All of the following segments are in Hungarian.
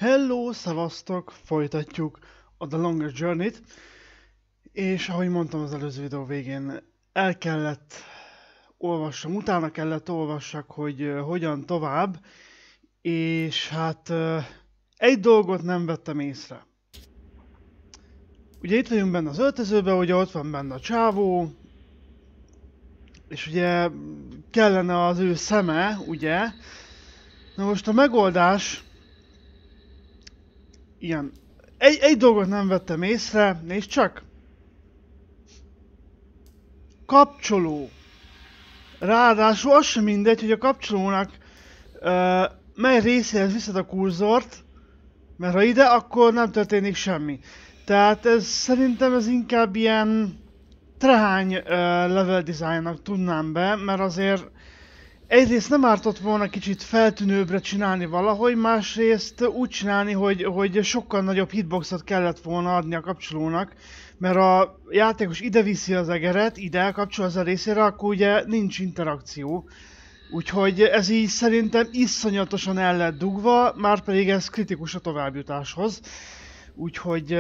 Hello, szevasztok! Folytatjuk a The Longest Journey-t. És ahogy mondtam az előző videó végén, el kellett olvassam, utána kellett olvassak, hogy hogyan tovább. És hát egy dolgot nem vettem észre. Ugye itt vagyunk benne az öltözőben, ugye ott van benne a csávó. És ugye kellene az ő szeme, ugye? Na most a megoldás... Ilyen. Egy dolgot nem vettem észre, nézd csak! Kapcsoló. Ráadásul az sem mindegy, hogy a kapcsolónak mely részéhez viszed a kurzort, mert ha ide, akkor nem történik semmi. Tehát szerintem ez inkább ilyen trehány level designnak tudnám be, mert azért egyrészt nem ártott volna kicsit feltűnőbbre csinálni valahogy, másrészt úgy csinálni, hogy sokkal nagyobb hitboxot kellett volna adni a kapcsolónak, mert a játékos ide viszi az egeret, ide kapcsol az a részére, akkor ugye nincs interakció. Úgyhogy ez így szerintem iszonyatosan el lett dugva, már pedig ez kritikus a továbbjutáshoz. Úgyhogy...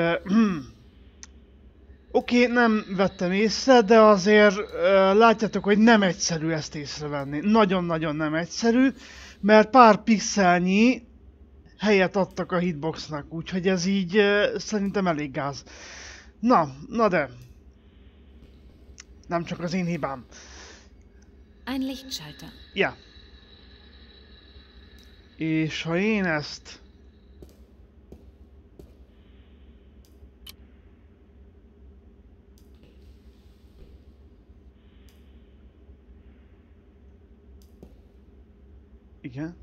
Oké, nem vettem észre, de azért látjátok, hogy nem egyszerű ezt észrevenni. Nagyon-nagyon nem egyszerű, mert pár pixelnyi helyet adtak a hitboxnak, úgyhogy ez így szerintem elég gáz. Na de. Nem csak az én hibám. Ein Lichtschalter. Ja. És ha én ezt... Igen.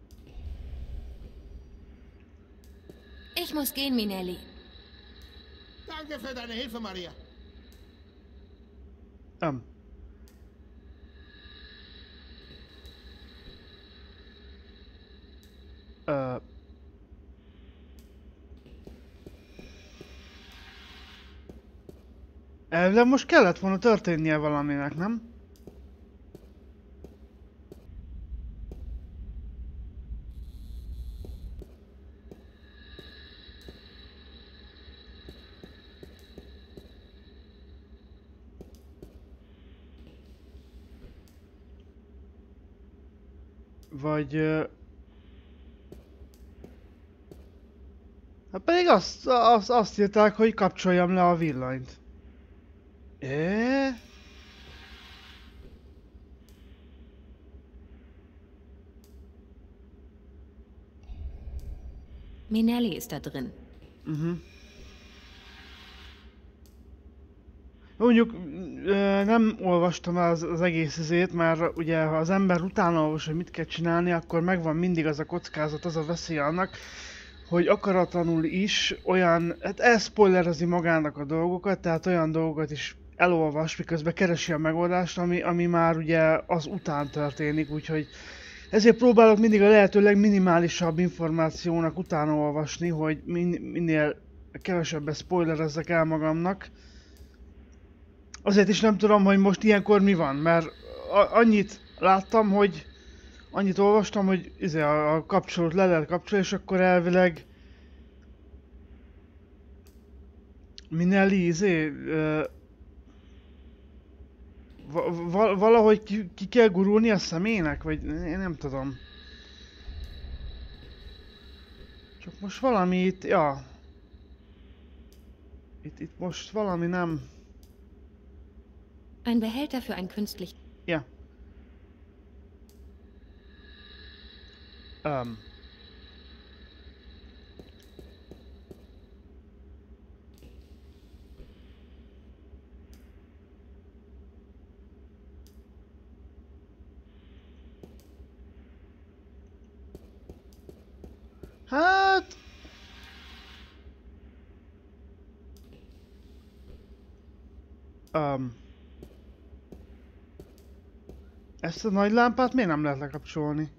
Ich muss gehen, Minelli. Danke für deine Hilfe, Maria. Ähm. Elvileg most kellett volna történnie valaminek, nem? Vagy... Hát pedig azt írták, hogy kapcsoljam le a villanyt. Minelli ist da drin. Mondjuk nem olvastam az egész izét, mert ugye ha az ember utána olvas, hogy mit kell csinálni, akkor megvan mindig az a kockázat, az a veszély annak, hogy akaratlanul is olyan, hát elszpoilerezi magának a dolgokat, tehát olyan dolgokat is elolvas, miközben keresi a megoldást, ami már ugye az után történik, úgyhogy ezért próbálok mindig a lehető legminimálisabb információnak utána olvasni, hogy minél kevesebbet spoilerezzek el magamnak. Azért is nem tudom, hogy most ilyenkor mi van, mert annyit láttam, hogy annyit olvastam, hogy a kapcsolót le lehet kapcsolni, és akkor elvileg Minelli valahogy ki kell gurulni a szemének, vagy én nem tudom. Csak most valami itt, ja. Itt most valami nem... Ein Behälter für ein künstlich... Ja. Hát... Ezt a nagy lámpát miért nem lehet lekapcsolni?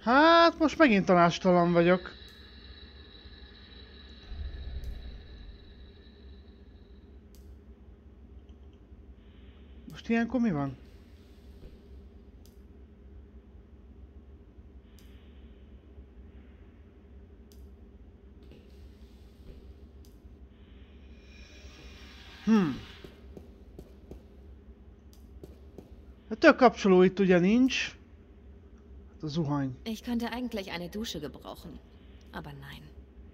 Hát, most megint tanástalan vagyok. Most ilyenkor mi van? Hát több kapcsoló itt ugye nincs. Hát a zuhany. Ich könnte eigentlich eine Dusche gebrauchen. Aber nein.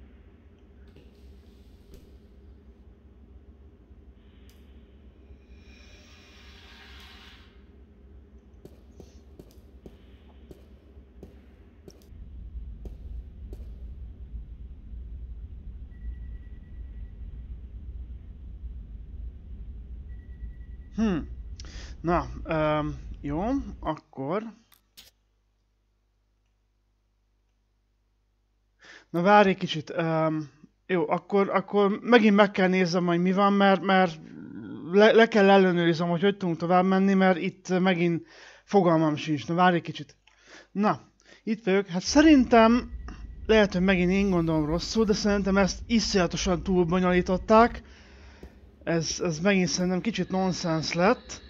Na, jó, akkor... Na várj egy kicsit. Jó, akkor megint meg kell néznem, hogy mi van, mert le kell ellenőriznem, hogy tudunk tovább menni, mert itt megint fogalmam sincs. Na várj egy kicsit. Na, itt vagyok. Hát szerintem, lehet, hogy megint én gondolom rosszul, de szerintem ezt iszonyatosan túlbonyolították. Ez megint szerintem kicsit nonsens lett.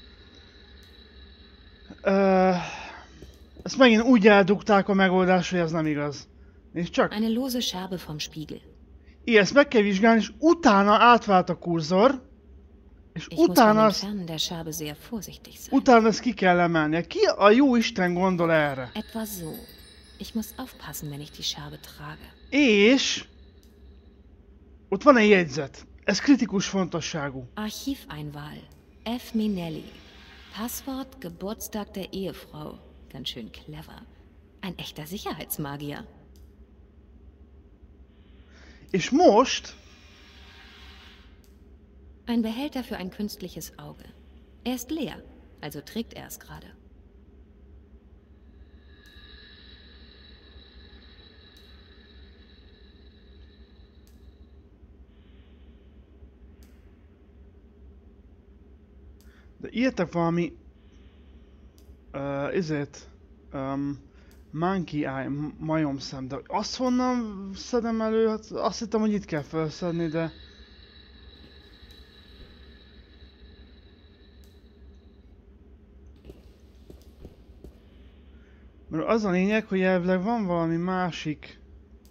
Ezt megint úgy eldugták a megoldást, hogy ez nem igaz. Nézd csak. Eine lose Scherbe vom Spiegel. Igen, ezt meg kell vizsgálni, és utána átvált a kurzor, és Ich muss beim utána, Entfernen der Scherbe sehr vorsichtig sein. utána ezt ki kell emelnie. Ki a jó Isten gondol erre? Etwa so. Ich muss aufpassen, wenn ich die Scherbe trage. És ott van egy jegyzet. Ez kritikus fontosságú. Archiveinwahl. F. Minelli. Passwort Geburtstag der Ehefrau. Ganz schön clever. Ein echter Sicherheitsmagier. És most Ein Behälter für ein künstliches Auge. Er ist leer, also trägt er es gerade. de írtak valami Monkey Eye, majomszem, de azt honnan szedem elő? Hát azt hittem, hogy itt kell felszedni, de... Mert az a lényeg, hogy elvileg van valami másik...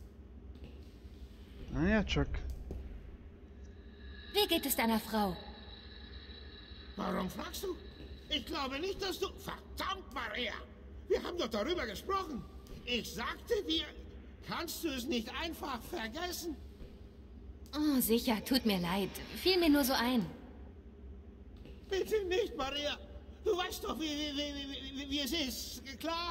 Na csak... Wie geht es deiner Frau? Warum fragst du? Ich glaube nicht, dass du... Verdammt, Maria! Wir haben doch darüber gesprochen. Ich sagte dir, kannst du es nicht einfach vergessen? Oh, sicher, tut mir leid. Fiel mir nur so ein. Bitte nicht, Maria. Du weißt doch, wie es ist, klar?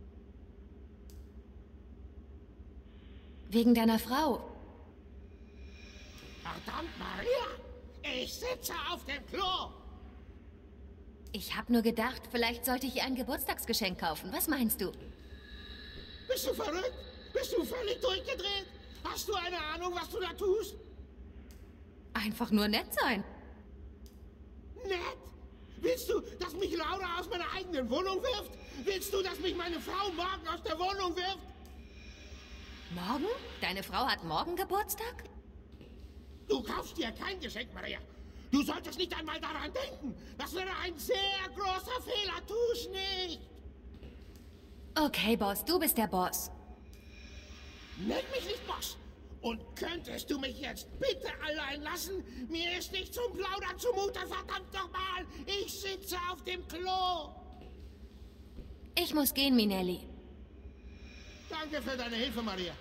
Wegen deiner Frau. Verdammt, Maria! Ich sitze auf dem Klo! Ich hab nur gedacht, vielleicht sollte ich ihr ein Geburtstagsgeschenk kaufen. Was meinst du? Bist du verrückt? Bist du völlig durchgedreht? Hast du eine Ahnung, was du da tust? Einfach nur nett sein. Nett? Willst du, dass mich Laura aus meiner eigenen Wohnung wirft? Willst du, dass mich meine Frau morgen aus der Wohnung wirft? Morgen? Deine Frau hat morgen Geburtstag? Du kaufst dir kein Geschenk, Maria. Du solltest nicht einmal daran denken. Das wäre ein sehr großer Fehler. Tu's nicht. Okay, Boss, du bist der Boss. Nenn mich nicht Boss. Und könntest du mich jetzt bitte allein lassen? Mir ist nicht zum Plaudern zumute, verdammt nochmal. Ich sitze auf dem Klo. Ich muss gehen, Minelli. Danke für deine Hilfe, Maria.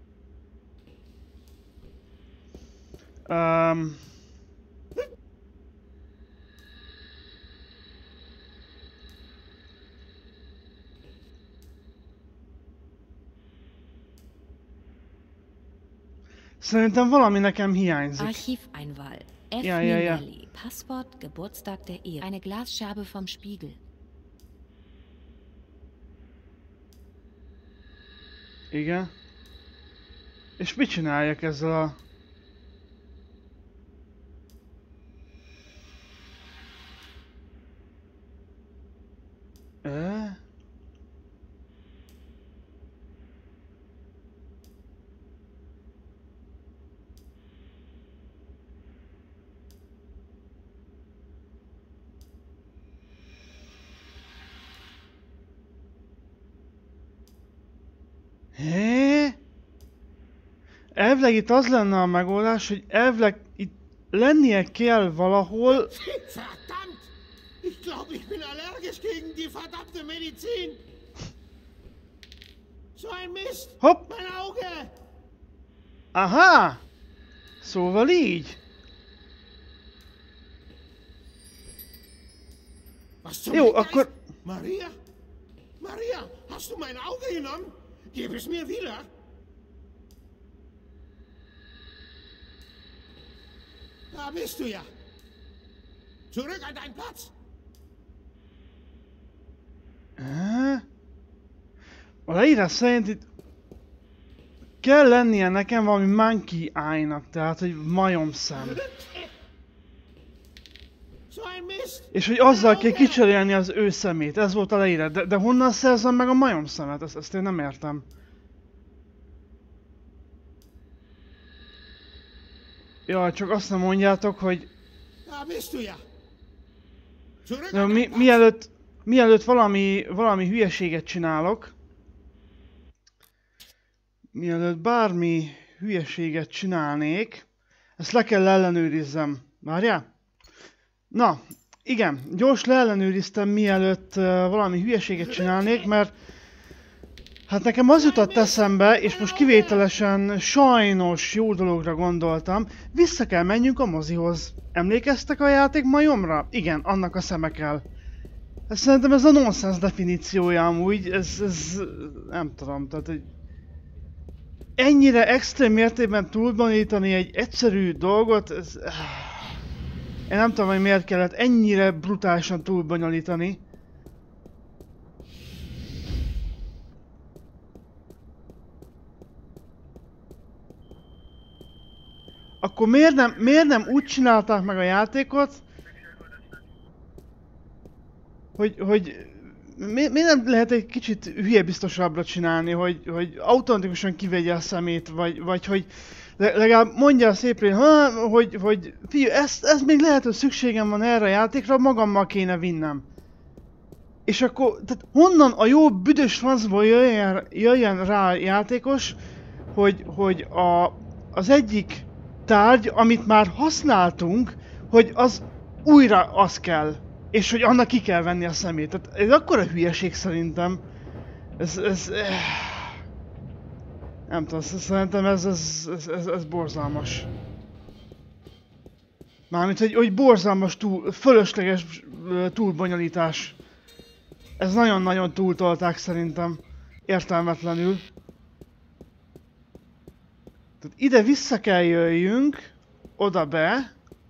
Szerintem valami nekem hiányzik. Archiveinwahl. F. Ja. Minelli. Passwort Geburtstag der Ehe. Eine Glasscherbe vom Spiegel. Igen. És mit csináljak ezzel a... Hé? Elvileg itt az lenne a megoldás, hogy elvileg itt lennie kell valahol... Verdammt! Ich glaube, ich bin allergisch gegen die verdammte Medizin. So ein Mist! Hopp! Mein Auge! Aha! Szóval így. Was zum Jó, Geist? akkor... Maria? Maria, hast du mein Auge genommen? Gib es mir wieder. Da bist du ja. Zurück an deinen Platz. A leírás szerint itt kell lennie nekem valami monkey eye-nak, tehát hogy majomszem. So ein Mist! És hogy azzal kell kicserélni az ő szemét, ez volt a leírás. De honnan szerzem meg a majomszemet? Ezt én nem értem. Jaj, csak azt nem mondjátok, hogy... Da bist du ja. Zurück De an deinen Platz. mielőtt valami hülyeséget csinálok, mielőtt bármi hülyeséget csinálnék, ezt le kell ellenőrizzem. Várjál? Na, igen, gyors leellenőriztem, mielőtt valami hülyeséget csinálnék, mert hát nekem az jutott eszembe, és most kivételesen sajnos jó dologra gondoltam, vissza kell menjünk a mozihoz. Emlékeztek a játék majomra? Igen, annak a szeme kell. Szerintem ez a nonsense definíciója amúgy, ez nem tudom, tehát hogy ennyire extrém mértékben túlbonyolítani egy egyszerű dolgot, ez... Én nem tudom, hogy miért kellett ennyire brutálisan túlbonyolítani. Akkor miért nem úgy csinálták meg a játékot, hogy miért nem lehet egy kicsit hülyebiztosabbra csinálni, hogy automatikusan kivegye a szemét, vagy hogy legalább mondja szépen, hogy figyelj, ez még lehet, hogy szükségem van erre a játékra, magammal kéne vinnem. És akkor, tehát honnan a jó büdös francból jöjjön rá a játékos, hogy az egyik tárgy, amit már használtunk, hogy az újra az kell. És hogy annak ki kell venni a szemét. Tehát ez akkora hülyeség szerintem. Ez nem tudom, szerintem ez borzalmas. Mármint, hogy borzalmas, fölösleges túlbonyolítás. Ez nagyon-nagyon túltolták szerintem. Értelmetlenül. Tehát ide vissza kell jöjjünk, oda be.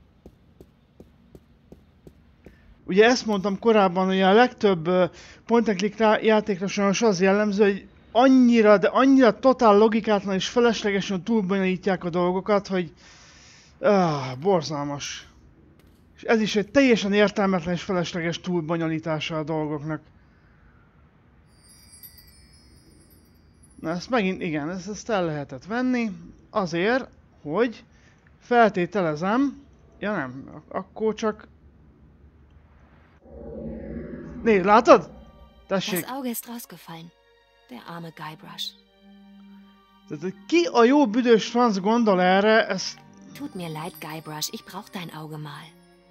Ugye ezt mondtam korábban, hogy a legtöbb point and click játékra sajnos az jellemző, hogy annyira totál logikátlan és feleslegesen túlbonyolítják a dolgokat, hogy borzalmas. És ez is egy teljesen értelmetlen és felesleges túlbonyolítása a dolgoknak. Na ezt megint, igen, ezt el lehetett venni, azért, hogy feltételezem, ja nem, akkor csak... Nézd, látod? Tessék. Das Auge ist rausgefallen. Der arme Guybrush. Tehát, ki a jó büdös franc gondol erre, ezt... Tut mir leid, Guybrush. Ich brauch dein Auge mal.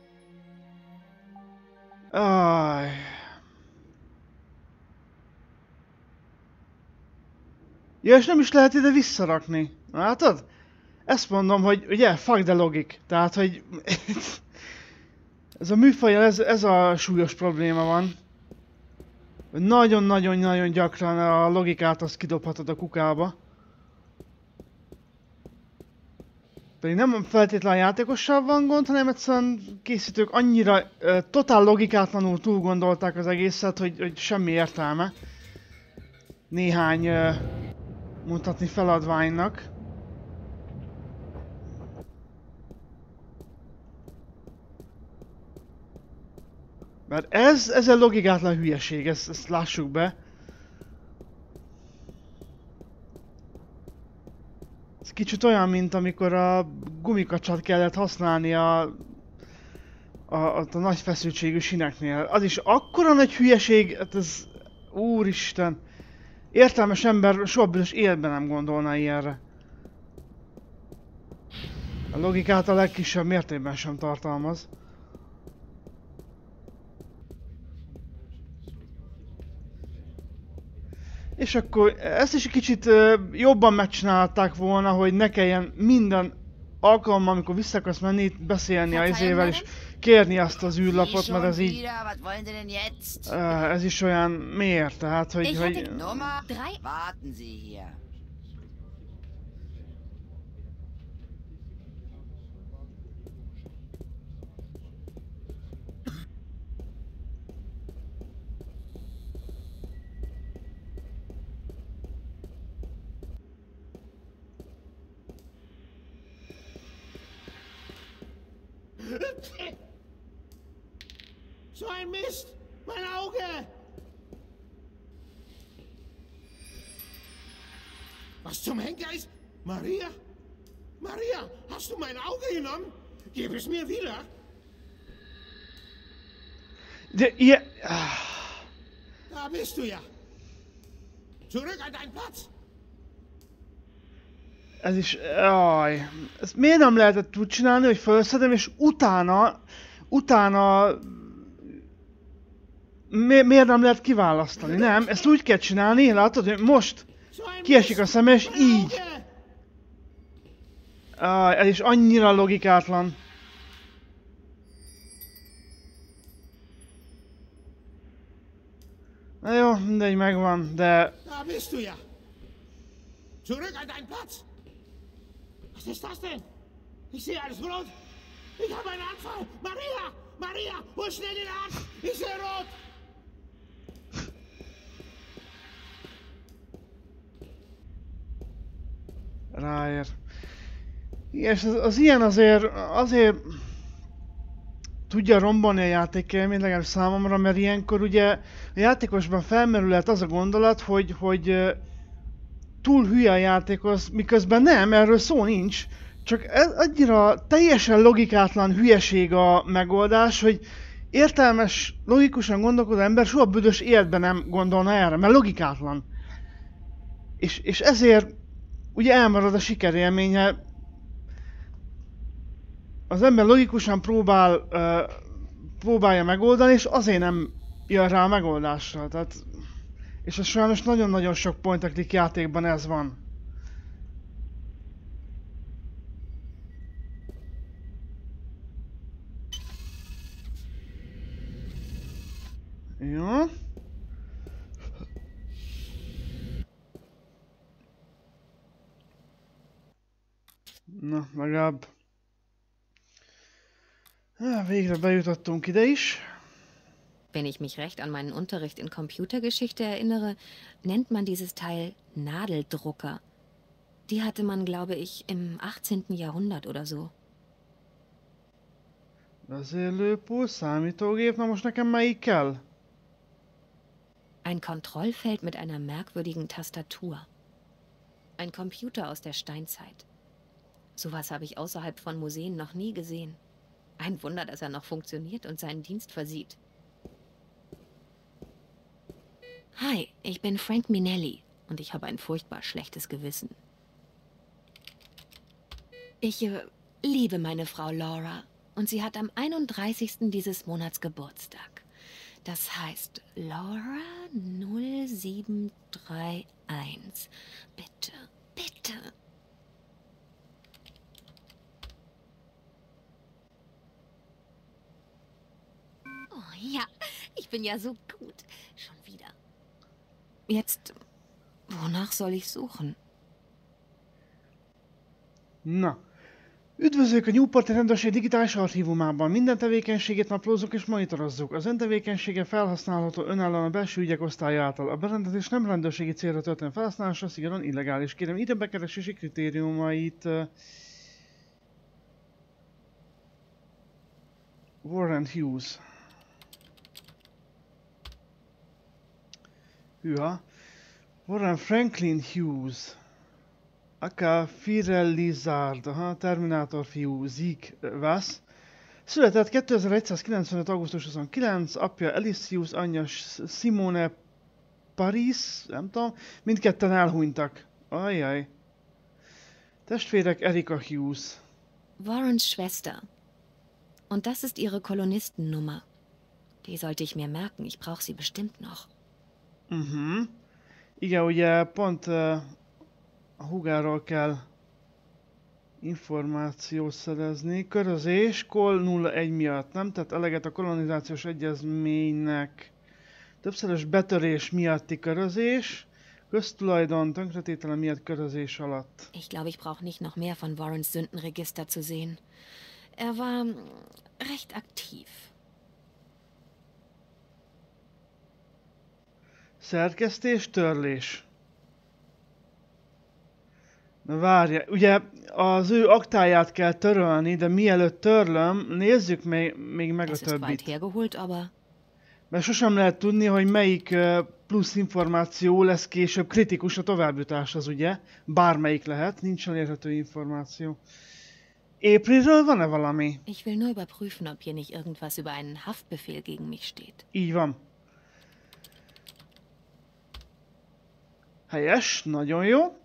Aj. Ja, és nem is lehet ide visszarakni. Látod? Ezt mondom, hogy ugye, fuck the logic. Tehát, hogy... ez a műfajjal, ez a súlyos probléma van. Nagyon-nagyon-nagyon gyakran a logikát azt kidobhatod a kukába. Pedig nem feltétlenül a játékossal van gond, hanem egyszerűen készítők annyira totál logikátlanul túlgondolták az egészet, hogy semmi értelme. Néhány mondhatni feladványnak. Mert ez egy logikátlan hülyeség, ezt lássuk be. Ez kicsit olyan, mint amikor a gumikacsat kellett használni a nagy feszültségű sineknél. Az is akkora nagy hülyeség, hát ez... Úristen! értelmes ember soha büdös életben nem gondolna ilyenre. A logikát a legkisebb mértékben sem tartalmaz. És akkor ezt is egy kicsit jobban megcsinálták volna, hogy ne kelljen minden alkalommal, amikor vissza akarsz menni, itt beszélni a izével és kérni azt az űrlapot, mert ez így... ez is olyan miért, tehát hogy... Warten Sie hier. So ein Mist! Mein Auge! Was zum Henker ist? Maria? Maria, hast du mein Auge genommen? Gib es mir wieder! De ilyen... Da bist du ja! Zurück an deinen Platz! Ez is... Jaj... Ezt miért nem lehetett úgy csinálni, hogy felszedem és utána... Miért nem lehet kiválasztani? Nem, ezt úgy kell csinálni, látod, hogy most kiesik a szeme és így. Ez is annyira logikátlan. Na jó, mindegy, megvan, de... Da bist du ja! Zurück an deinen Platz! Was ist das denn? Ich sehe alles rot! Ich habe einen Anfall! Maria! Maria! Hol schnell den Arzt! Ich sehe rot! Ráér. És az ilyen azért tudja rombolni a játékélményt, legalábbis számomra, mert ilyenkor ugye a játékosban felmerülhet az a gondolat, hogy túl hülye a játékos, miközben nem, erről szó nincs. Csak ez annyira teljesen logikátlan hülyeség a megoldás, hogy értelmes, logikusan gondolkodó ember soha büdös életben nem gondolna erre, mert logikátlan. És ezért ugye elmarad a sikerélménye. Az ember logikusan próbálja megoldani, és azért nem jön rá a megoldásra. Tehát, és ez sajnos nagyon-nagyon sok point and click játékban ez van. Jó. Na, legalább... Végre bejutottunk ide is. Wenn ich mich recht an meinen Unterricht in Computergeschichte erinnere, nennt man dieses Teil Nadeldrucker. Die hatte man, glaube ich, im 18. Jahrhundert oder so. Vezérlőpult, számítógép, na most nekem melyik kell? Ein Kontrollfeld mit einer merkwürdigen Tastatur. Ein Computer aus der Steinzeit. Sowas habe ich außerhalb von Museen noch nie gesehen. Ein Wunder, dass er noch funktioniert und seinen Dienst versieht. Hi, ich bin Frank Minelli und ich habe ein furchtbar schlechtes Gewissen. Ich liebe meine Frau Laura und sie hat am 31. dieses Monats Geburtstag. Das heißt Laura 0731. Bitte, bitte. Oh ja, ich bin ja so gut. Schon wieder. Jetzt, wonach soll ich suchen? Na. Üdvözlők a Newporti rendőrség digitális archívumában. Minden tevékenységét naplózzuk és monitorozzuk. Az ön tevékenysége felhasználható önállóan a belső ügyek osztály által. A berendezés nem rendőrségi célra történő felhasználása szigorúan illegális. Kérem ide bekeresési kritériumait. Warren Hughes. Hűha. Warren Franklin Hughes. Aka Firelizard, Terminátor fiú, Zeke Vass. Született 2195. augusztus 29, apja Elissius, anyja Simone Paris, nem tudom, mindketten elhunytak. Ajjaj. Testvérek Erika Hughes. Warrens Schwester. Und das ist ihre Kolonistennummer. Die sollte ich mir merken, ich brauche sie bestimmt noch. Igen, ugye pont a húgáról kell információt szerezni. Körözés, Kol 01 miatt, nem? Tehát eleget a kolonizációs egyezménynek. Többszörös betörés miatti körözés. Köztulajdon tönkretétele miatt körözés alatt. Ich glaube, ich brauche nicht noch mehr von Warrens Sündenregister zu sehen. Er war recht aktiv. Szerkesztés, törlés. Na várja, ugye az ő aktáját kell törölni, de mielőtt törlöm, nézzük még meg a Es ist weit többit. hergeholt, aber Mert sosem lehet tudni, hogy melyik plusz információ lesz később kritikus a továbbjutáshoz, ugye? Bármelyik lehet, nincs elérhető információ. Aprilről van-e valami? ich will nur überprüfen, ob hier nicht irgendwas über einen Haftbefehl gegen mich steht. Így van. Helyes, nagyon jó.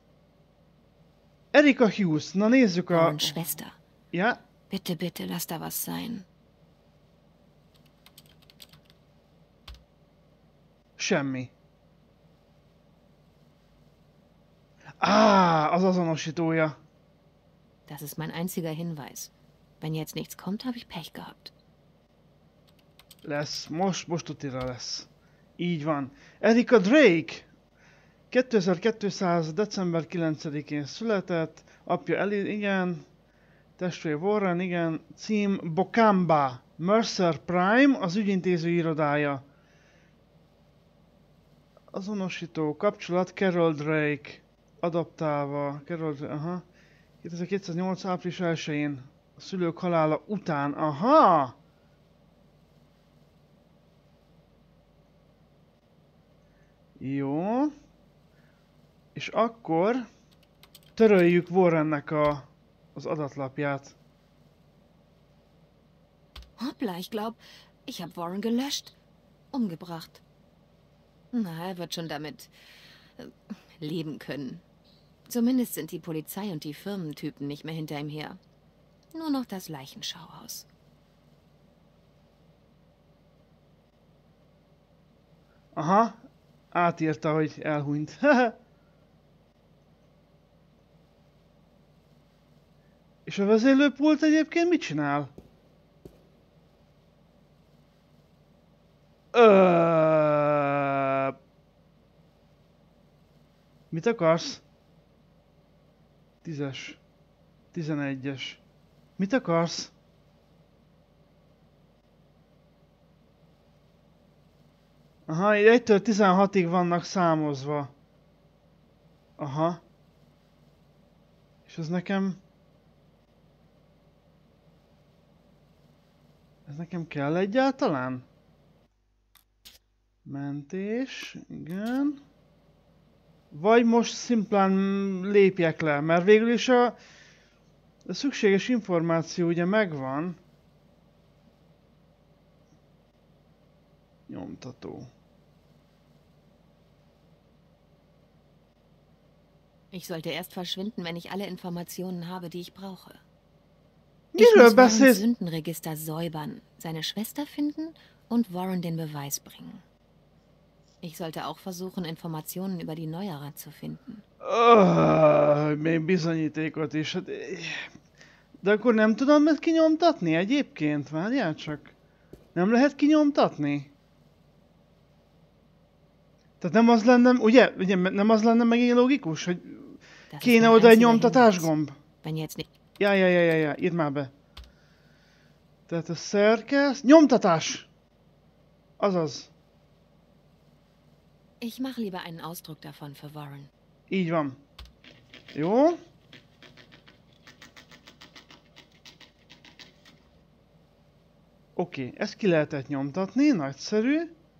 Erika Hughes, na nézzük a... Warrens Schwester. Ja, Bitte, bitte, lass da was sein. semmi. Az azonosítója. Das ist mein einziger Hinweis. Wenn jetzt nichts kommt, habe ich Pech gehabt. Lesz, most tutira lesz. Így van. Erika Drake. 2200. december 9-én született. Apja igen. Testvér Warren, igen. Cím Bokamba. Mercer Prime, az ügyintéző irodája. Azonosító, kapcsolat Carol Drake. Adaptálva. Carol Drake, aha. 2208. április 1-én. A szülők halála után. Aha! Jó. És akkor töröljük Warrennek az adatlapját. Hoppla, ich glaube, ich habe Warren gelöscht. Umgebracht. Na, er wird schon damit leben können. Zumindest sind die Polizei und die Firmentypen nicht mehr hinter ihm her. Nur noch das Leichenschauhaus. Aha, átírta, hogy elhunyt. És a vezérlőpult egyébként mit csinál? Mit akarsz? 10-es. 11-es. Mit akarsz? Aha, 1-től 16-ig vannak számozva. Aha. És ez nekem... Ez nekem kell egyáltalán? Mentés, igen. Vagy most szimplán lépjek le, mert végül is a szükséges információ ugye megvan. Nyomtató. Ich sollte erst verschwinden, wenn ich alle Informationen habe, die ich brauche. Ich Miről muss Warrens beszélsz? Sündenregister säubern, seine Schwester finden und Warren den Beweis bringen. Ich sollte auch versuchen, Informationen über die Neuerer zu finden. Még bizonyítékot is. Hát, de akkor nem tudom ezt kinyomtatni egyébként? Várjál csak. Nem lehet kinyomtatni? Tehát nem az lenne, ugye nem az lenne megint logikus, hogy Das ist kéne mein oda egy einziger nyomtatás Hinweis. gomb? Wenn jetzt nicht... Ja, írd már be. Tehát a szerkesz... Nyomtatás! Azaz. Ich mache lieber einen Ausdruck davon für Warren. Így van. Jó. Oké, ezt ki lehetett nyomtatni, nagyszerű.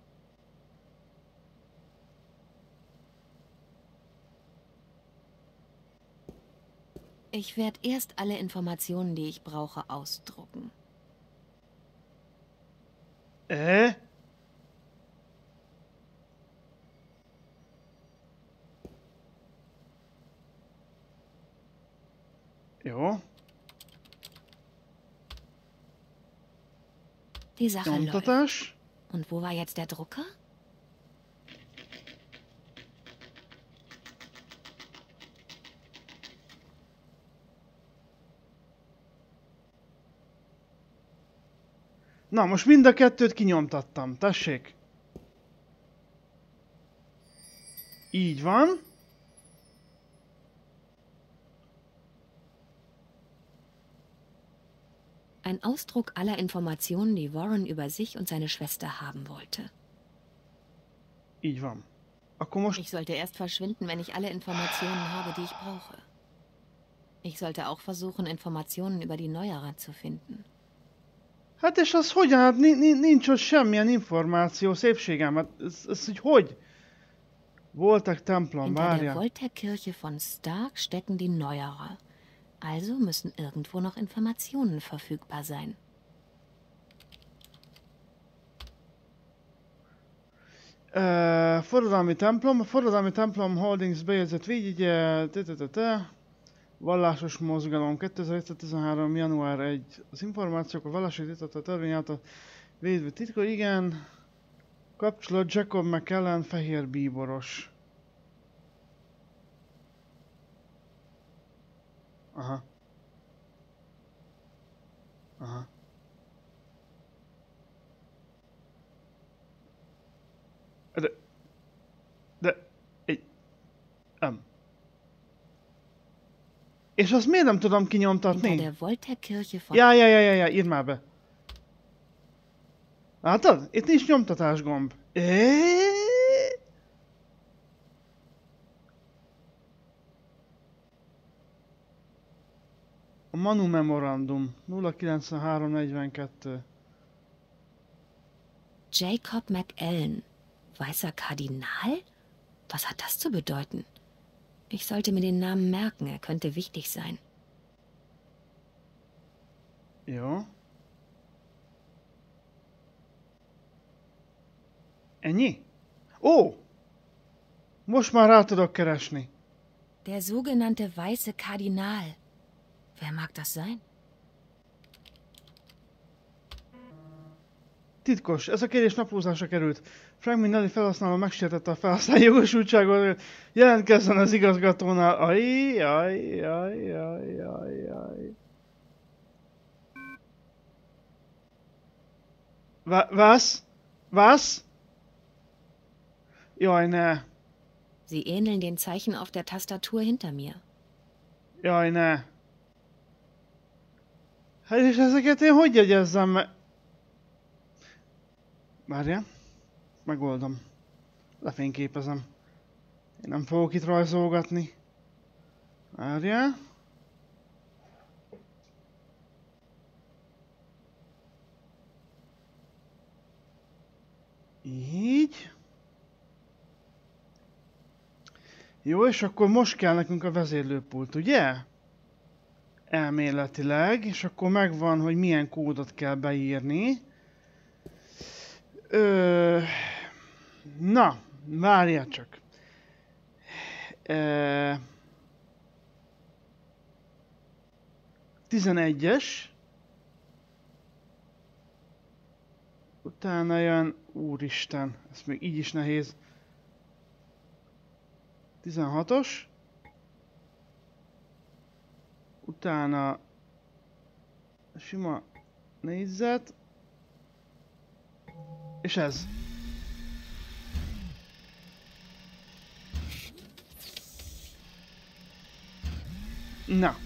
Ich werde erst alle Informationen, die ich brauche, ausdrucken. Jó. Die Sache läuft. Nyomtatás. Und wo war jetzt der Drucker? Na, most mind a kettőt kinyomtattam. Tessék. Így van. Ein Ausdruck aller Informationen, die Warren über sich und seine Schwester haben wollte. Így van. Akkor most... Ich sollte erst verschwinden, wenn ich alle Informationen habe, die ich brauche. Ich sollte auch versuchen, Informationen über die Neuerer zu finden. Hát és az hogyan? Hát nincs ott semmilyen információ, szépségem. Hát ez így hogy? Voltak templom, Hinter der várja. Volta-Kirche von Stark stecken die Neuerer. Also müssen irgendwo noch Informationen verfügbar sein. Forradalmi templom. A forradalmi templom Holdings bejegyzett védjegye. Vallásos mozgalom 2013. január 1. Az információk a vallási a törvény által védve titkor. Igen. Kapcsolat Jacob McKellen, fehér bíboros. Aha. Aha. És azt miért nem tudom kinyomtatni? Hinter der Volta-Kirche von... Ja, írd már be. Látod? Itt nincs nyomtatás gomb. A Manu Memorandum 09342. Jacob McEllen. Weißer Kardinal? Was hat das zu bedeuten? Ich sollte mir den Namen merken, er könnte wichtig sein. Jó. Ennyi? Ó! Most már rá tudok keresni. Der sogenannte Weiße Kardinal. Wer mag das sein? Titkos, ez a kérés naplózásra került. Frank Minelli felhasználó megsértette a felhasználó jogosultságot. Jelentkezzen az igazgatónál. Aj. Was? Jaj, ne. Sie ähneln den Zeichen auf der Tastatur hinter mir. Jaj, ne. Hát és ezeket én hogy jegyezzem meg? Várjál. Megoldom. Lefényképezem. Én nem fogok itt rajzolgatni. Várjál. Így. Jó, és akkor most kell nekünk a vezérlőpult, ugye? Elméletileg, és akkor megvan, hogy milyen kódot kell beírni. Na, várjál csak. 11-es. Utána jön, úristen, ez még így is nehéz. 16-os. Utána sima négyzet. És ez. Na.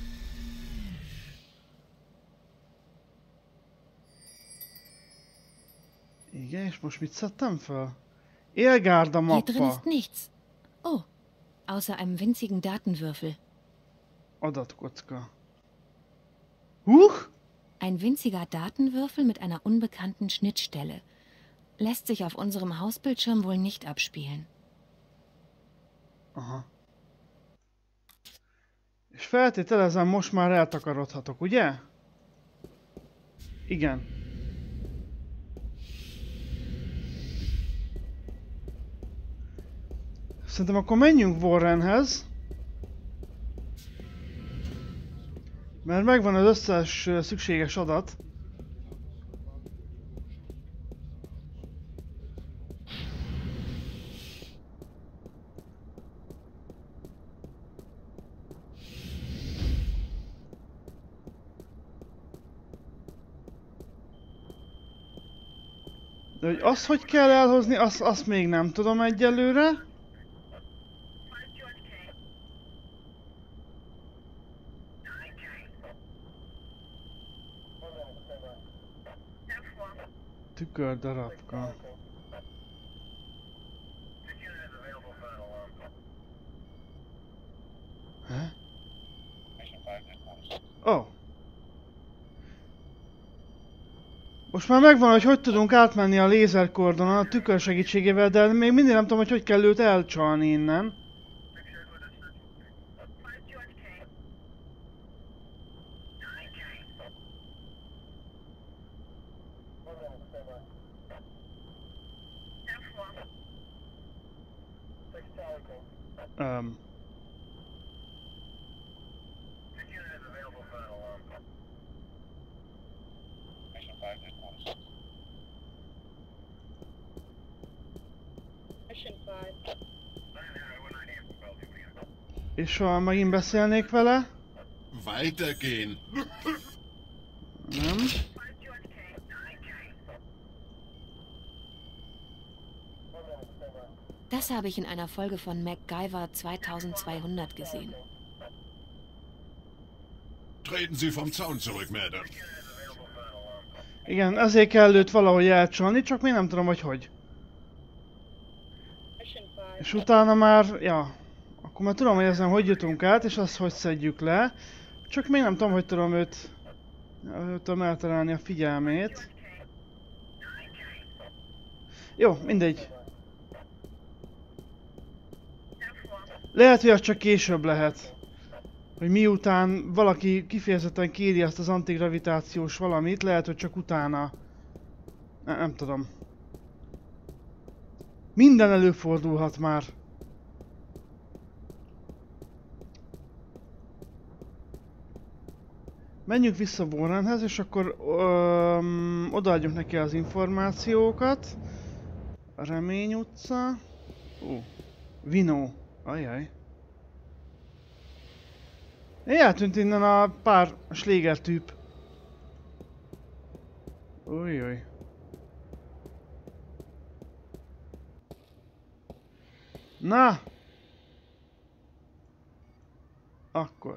Igen, és most mit szedtem fel? Élgárda Hier drin mappa. ist nichts. Oh, außer einem winzigen Datenwürfel. Adatkocka. Huch! Ein winziger Datenwürfel mit einer unbekannten Schnittstelle. Lässt sich auf unserem Hausbildschirm wohl nicht abspielen. Aha. És feltételezem, most már eltakarodhatok, ugye? Igen. Szerintem akkor menjünk Warrenhez. Mert megvan az összes szükséges adat. De hogy azt hogy kell elhozni, azt még nem tudom egyelőre. Tükördarabka. Oh. Most már megvan, hogy tudunk átmenni a lézerkordonon a tükör segítségével, de még mindig nem tudom, hogy kell őt elcsalni innen. És ha megint beszélnék vele? Weitergehen. Nem. Das habe ich in einer Folge von MacGyver 2200 gesehen. Treten Sie vom Zaun zurück, Madam. Igen, ezért kell őt valahogy elcsalni, csak még nem tudom, hogy hogy. És utána már, ja, akkor már tudom, hogy ezen hogy jutunk át, és azt hogy szedjük le. Csak még nem tudom, hogy tudom őt eltalálni a figyelmét. Jó, mindegy. Lehet, hogy az csak később lehet. Hogy miután valaki kifejezetten kéri ezt az antigravitációs valamit, lehet, hogy csak utána. Nem tudom. Minden előfordulhat már. Menjünk vissza Warrenhez, és akkor odaadjuk neki az információkat. A Remény utca. Vinó. Ajjaj. Eltűnt innen a pár Schläger tűp. Ujjjj. Na! Akkor.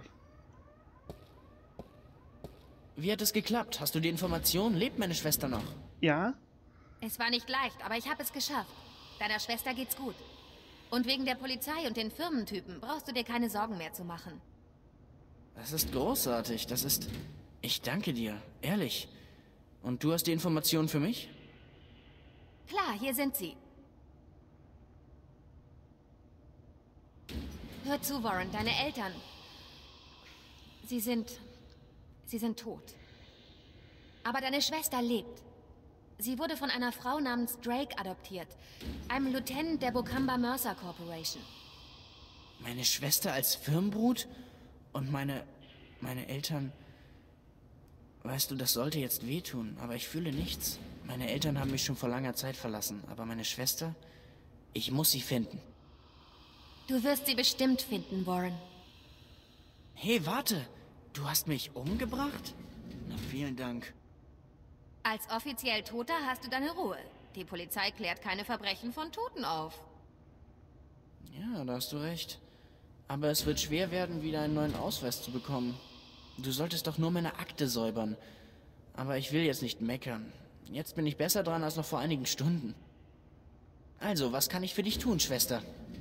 Wie hat es geklappt? Hast du die Information? Lebt meine Schwester noch? Ja? Es war nicht leicht, aber ich habe es geschafft. Deiner Schwester geht's gut. Und wegen der Polizei und den Firmentypen brauchst du dir keine Sorgen mehr zu machen. Das ist großartig. Das ist... Ich danke dir. Ehrlich. Und du hast die Informationen für mich? Klar, hier sind sie. Hör zu, Warren, deine Eltern... Sie sind tot. Aber deine Schwester lebt. Sie wurde von einer Frau namens Drake adoptiert. Einem Lieutenant der Bokamba Mercer Corporation. Meine Schwester als Firmenbrut? Und meine Eltern... Weißt du, das sollte jetzt wehtun, aber ich fühle nichts. Meine Eltern haben mich schon vor langer Zeit verlassen, aber meine Schwester... Ich muss sie finden. Du wirst sie bestimmt finden, Warren. Hey, warte! Du hast mich umgebracht? Na, vielen Dank. Als offiziell Toter hast du deine Ruhe. Die Polizei klärt keine Verbrechen von Toten auf. Ja, da hast du recht. Aber es wird schwer werden, wieder einen neuen Ausweis zu bekommen. Du solltest doch nur meine Akte säubern. Aber ich will jetzt nicht meckern. Jetzt bin ich besser dran als noch vor einigen Stunden. Also, was kann ich für dich tun, Schwester?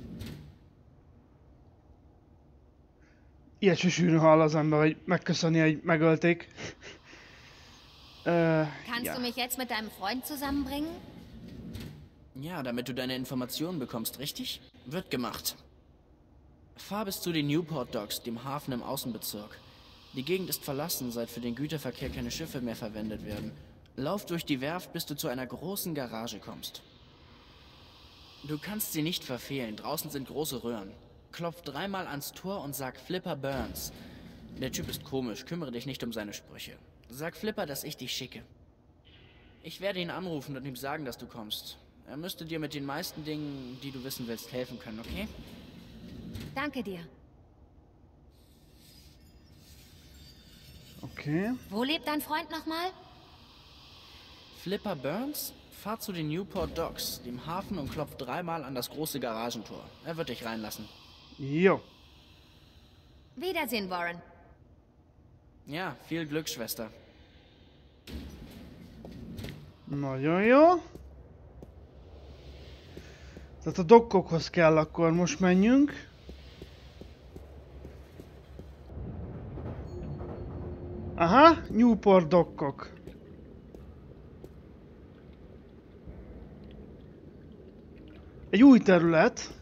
Ilyet se sűrűn hall az ember, hogy megköszönni, hogy megölték. Kannst du mich jetzt mit deinem Freund zusammenbringen? Ja, damit du deine Informationen bekommst, richtig? Wird gemacht. Fahr bis zu den Newport Docks, dem Hafen im Außenbezirk. Die Gegend ist verlassen, seit für den Güterverkehr keine Schiffe mehr verwendet werden. Lauf durch die Werft, bis du zu einer großen Garage kommst. Du kannst sie nicht verfehlen, draußen sind große Röhren. Klopf dreimal ans Tor und sag Flipper Burns. Der Typ ist komisch, kümmere dich nicht um seine Sprüche. Sag Flipper, dass ich dich schicke. Ich werde ihn anrufen und ihm sagen, dass du kommst. Er müsste dir mit den meisten Dingen, die du wissen willst, helfen können, okay? Danke dir. Okay. Wo lebt dein Freund nochmal? Flipper Burns? Fahr zu den Newport Docks, dem Hafen, und klopf 3-mal an das große Garagentor. Er wird dich reinlassen. Jo. Wiedersehen, Warren. Ja, viel Glück, Schwester. Nagyon jó. Tehát a dokkokhoz kell akkor most menjünk. Aha, Newport dokkok. Egy új terület.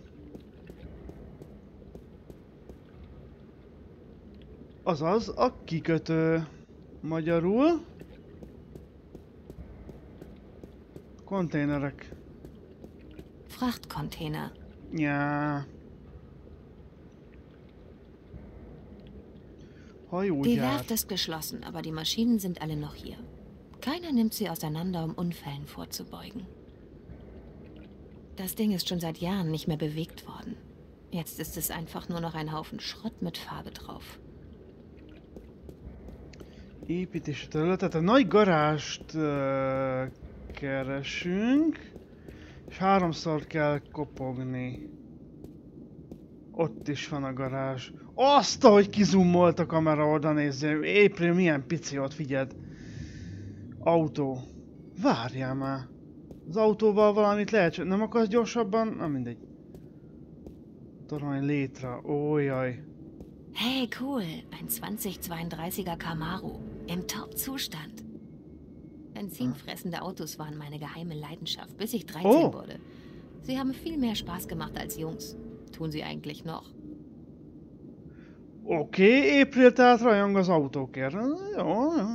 Azaz a kikötő. Magyarul. Konténerek. Frachtcontainer. Ja. Die Hajógyár. Werft ist geschlossen, aber die Maschinen sind alle noch hier. Keiner nimmt sie auseinander, um Unfällen vorzubeugen. Das Ding ist schon seit Jahren nicht mehr bewegt worden. Jetzt ist es einfach nur noch ein Haufen Schrott mit Farbe drauf. Építési területet, a nagy garást keresünk, és 3-szor kell kopogni. Ott is van a garázs. Azt, ahogy kizoomolt a kamera, oda nézzél. April, milyen pici ott, figyeld. Autó. Várjál már. Az autóval valamit lehet, nem akarsz gyorsabban? Na mindegy. Torony létre. Ó, jaj. Hey, cool. Ein 2032er Camaro. Im Top-Zustand. Benzinfressende Autos waren meine geheime Leidenschaft, bis ich 13 wurde. Sie haben viel mehr Spaß gemacht als Jungs. Tun sie eigentlich noch. Oké, April tehát rajong az autókért. Jó, jó.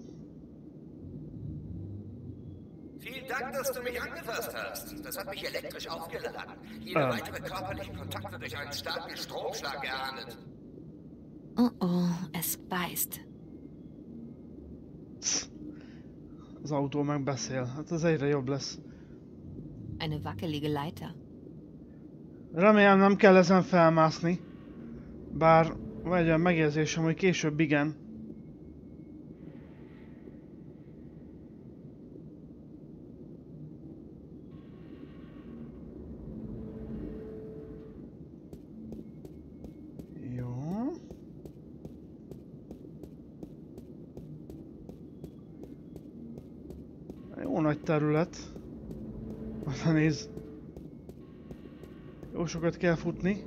Vielen Dank, dass du mich angefasst hast. Das hat mich elektrisch aufgeladen. Jeder weitere körperliche Kontakt wird durch einen starken Stromschlag geahndet. Oh oh, es beißt. Az autó megbeszél. Hát ez egyre jobb lesz. Eine wackelige Leiter. Remélem nem kell ezen felmászni. Bár van egy olyan megérzésem, hogy később igen. Jó. Jó nagy terület. Oda nézz. Jó sokat kell futni.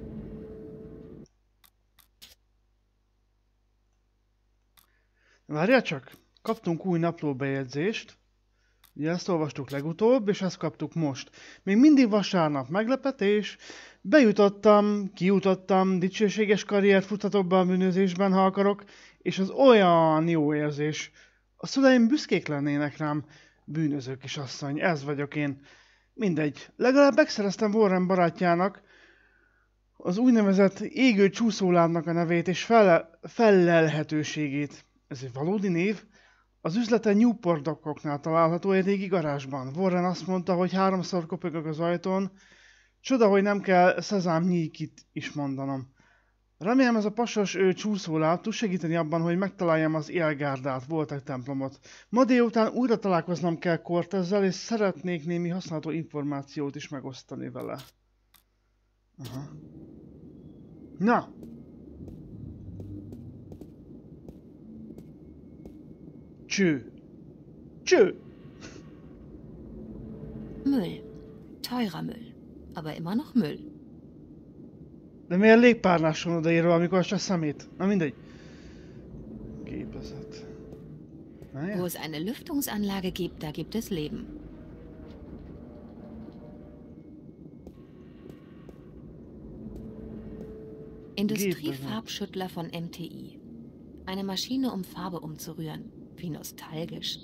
Várjál csak! Kaptunk új naplóbejegyzést. Ugye ezt olvastuk legutóbb, és ezt kaptuk most. Még mindig vasárnap meglepetés. Bejutottam, kijutottam, dicsőséges karriert futhatok be a bűnözésben, ha akarok, és az olyan jó érzés. A szüleim büszkék lennének rám. Bűnöző kisasszony, ez vagyok én. Mindegy, legalább megszereztem Warren barátjának az úgynevezett égő csúszólábnak a nevét és fellelhetőségét. Ez egy valódi név? Az üzlete Newport dokkoknál található egy régi garázsban. Warren azt mondta, hogy 3-szor kopogok az ajtón. Csoda, hogy nem kell Szezám nyíkit is mondanom. Remélem ez a pasas csúszóláb tud segíteni abban, hogy megtaláljam az élgárdát, Voltek templomot. Ma délután újra találkoznom kell Cortezzel, és szeretnék némi használható információt is megosztani vele. Aha. Na! Cső! Cső! Müll. Teurer Müll. Aber immer noch Müll. De miért légpárlás van odaírva, amikor csak szemét? Na mindegy. Gépezet. Wo es eine Lüftungsanlage gibt, da gibt es Leben. Industriefarbschüttler von MTI. Eine Maschine, um Farbe umzurühren. Wie nostalgisch.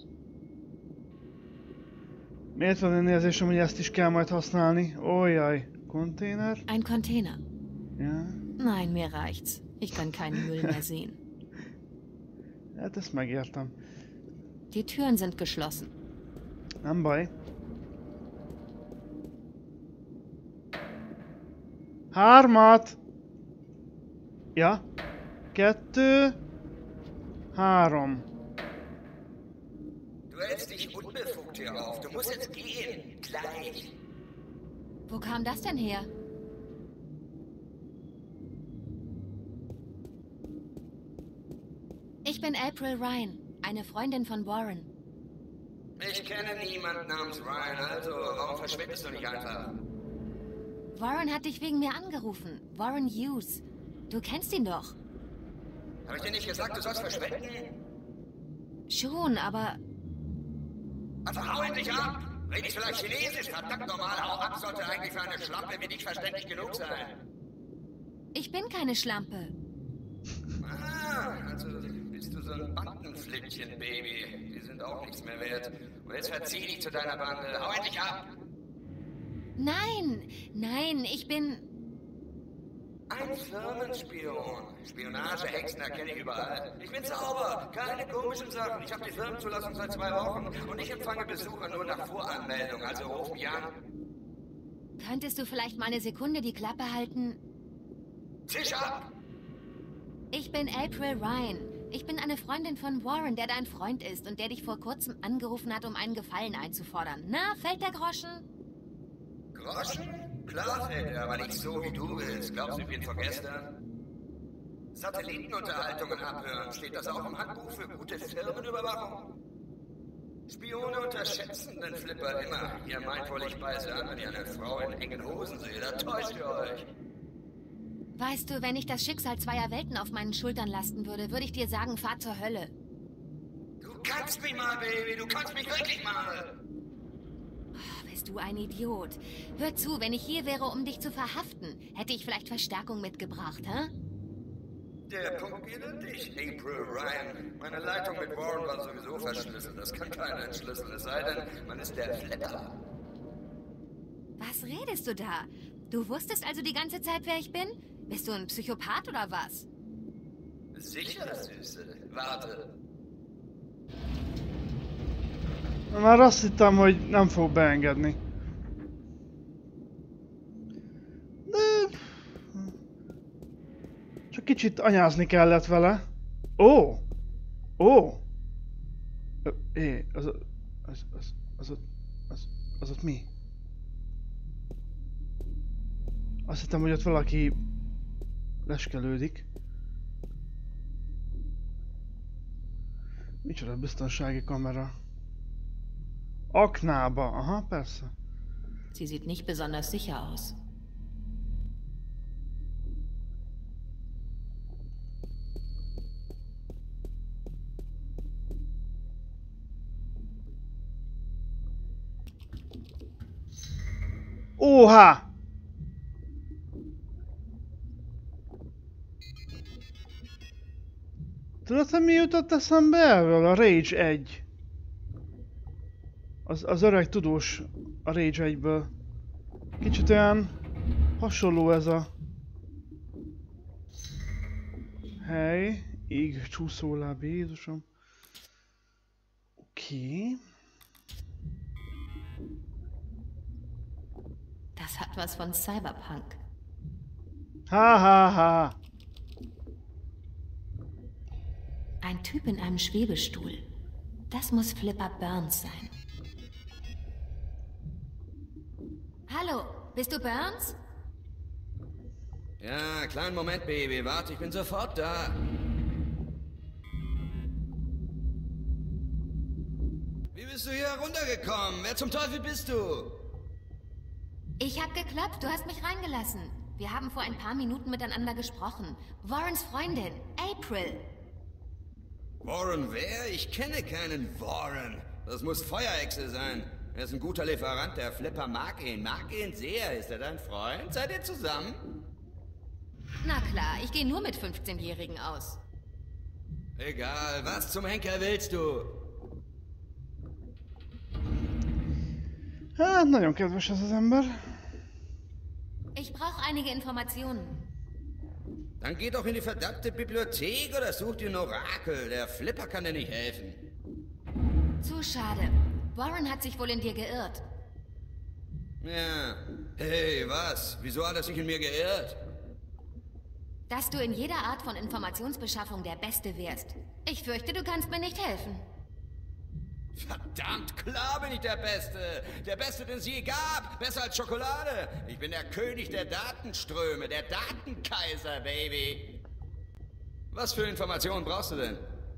Miért van olyan érzésem, hogy ezt is kell majd használni? Ó, jaj. Container? Ein Container. Ja. Nein, mir reicht's. Ich kann keinen Müll mehr sehen. Hát ezt megértem. Die Türen sind geschlossen. Nem baj. 3. Ja. 2. 3. Du hältst dich unbefugt hier auf. Du musst jetzt gehen. Gleich. Wo kam das denn her? Ich bin April Ryan, eine Freundin von Warren. Ich kenne niemanden namens Ryan, also warum verschwindest du nicht einfach? Warren hat dich wegen mir angerufen. Warren Hughes. Du kennst ihn doch. Habe ich dir nicht gesagt, du sollst verschwinden? Schon, aber Also hau endlich ab! Red ich vielleicht Chinesisch? Verdammt normal, hau ab, sollte eigentlich für eine Schlampe wie dich verständlich genug sein. ich bin keine Schlampe. Ah, also bist du so ein Bandenflittchen, Baby. Die sind auch nichts mehr wert. Und jetzt verzieh dich zu deiner Bande. Hau endlich ab! Nein, nein, ich bin... Ein Firmenspion. Spionage, Hexen erkenne ich überall. Ich bin sauber, keine komischen Sachen. Ich habe die Firmenzulassung seit 2 Wochen und ich empfange Besucher nur nach Voranmeldung. Also ruf mich an. Könntest du vielleicht mal eine Sekunde die Klappe halten? Zisch ab! Ich bin April Ryan. Ich bin eine Freundin von Warren, der dein Freund ist und der dich vor kurzem angerufen hat, um einen Gefallen einzufordern. Na, fällt der Groschen? Groschen? Klar fällt er, aber nicht so, wie du willst. Glaubst du, ich bin von gestern? Satellitenunterhaltungen abhören. Steht das auch im Handbuch für gute Firmenüberwachung? Spione unterschätzen den Flipper immer. Ihr meint wohl, ich beiße an, wenn ihr eine Frau in engen Hosen seht. Da täuscht ihr euch. Weißt du, wenn ich das Schicksal zweier Welten auf meinen Schultern lasten würde, würde ich dir sagen, fahr zur Hölle. Du kannst mich mal, Baby. Du kannst mich wirklich mal. Bist du ein Idiot? Hör zu, wenn ich hier wäre, um dich zu verhaften, hätte ich vielleicht Verstärkung mitgebracht, hä? Der Punkt geht an dich, April Ryan. Meine Leitung mit Warren war sowieso verschlüsselt. Das kann keiner entschlüsseln, es sei denn, man ist der Flipper. Was redest du da? Du wusstest also die ganze Zeit, wer ich bin? Bist du ein Psychopath oder was? Sicher, Süße. Warte. Már azt hittem, hogy nem fog beengedni. De... Csak kicsit anyázni kellett vele. Ó! Ó! Az ott mi? Azt hittem, hogy ott valaki leskelődik. Micsoda biztonsági kamera. Aknába, aha, persze. Sie sieht nicht besonders sicher aus. Oha! Tudod, hogy mi jutott eszembe erről? A Rage 1. Az öreg tudós a Rage 1-ből. Kicsit olyan hasonló ez a hely. Ég, csúszóláb, Jézusom. Oké. Das hat was von Cyberpunk. Ha ha ha. Ein Typ in einem Schwebestuhl. Das muss Flipper Burns sein. Hallo, bist du Burns? Ja, kleinen Moment, Baby. Warte, ich bin sofort da. Wie bist du hier heruntergekommen? Wer zum Teufel bist du? Ich hab geklopft, du hast mich reingelassen. Wir haben vor ein paar Minuten miteinander gesprochen. Warrens Freundin, April. Warren wer? Ich kenne keinen Warren. Das muss Feuerhexe sein. Er ist ein guter Lieferant, der Flipper mag ihn sehr. Ist er dein Freund? Seid ihr zusammen? Na klar, ich gehe nur mit 15-Jährigen aus. Egal, was zum Henker willst du? Hát, nagyon kedves ez az ember. Ich brauche einige Informationen. Dann geh doch in die verdammte Bibliothek oder such dir ein Orakel. Der Flipper kann dir nicht helfen. Zu schade. Warren hat sich wohl in dir geirrt. Ja. Hey, was? Wieso hat er sich in mir geirrt? Dass du in jeder Art von Informationsbeschaffung der Beste wärst. Ich fürchte, du kannst mir nicht helfen. Verdammt, klar bin ich der Beste. Der Beste, den es je gab. Besser als Schokolade. Ich bin der König der Datenströme, der Datenkaiser, Baby. Was für Informationen brauchst du denn?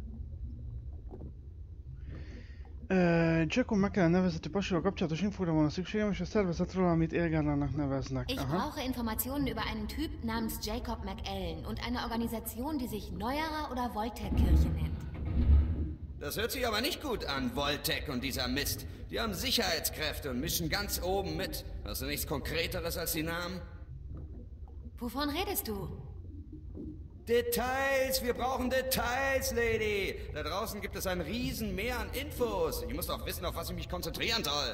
Jackon meg kellene nevezető pasival kapcsolatos infóra van a szükségem, és a szervezetről, amit Elgarnának neveznek. Ich brauche Informationen über einen Typ namens Jacob McAllen und eine Organisation, die sich Neuerer oder Voltec-Kirche nennt. Das hört sich aber nicht gut an, Voltec und dieser Mist. Die haben Sicherheitskräfte und mischen ganz oben mit. Hast du nichts Konkreteres als die Namen? Wovon redest du? Details, wir brauchen Details, Lady. Da draußen gibt es ein Riesenmeer an Infos. Ich muss doch wissen, auf was ich mich konzentrieren soll.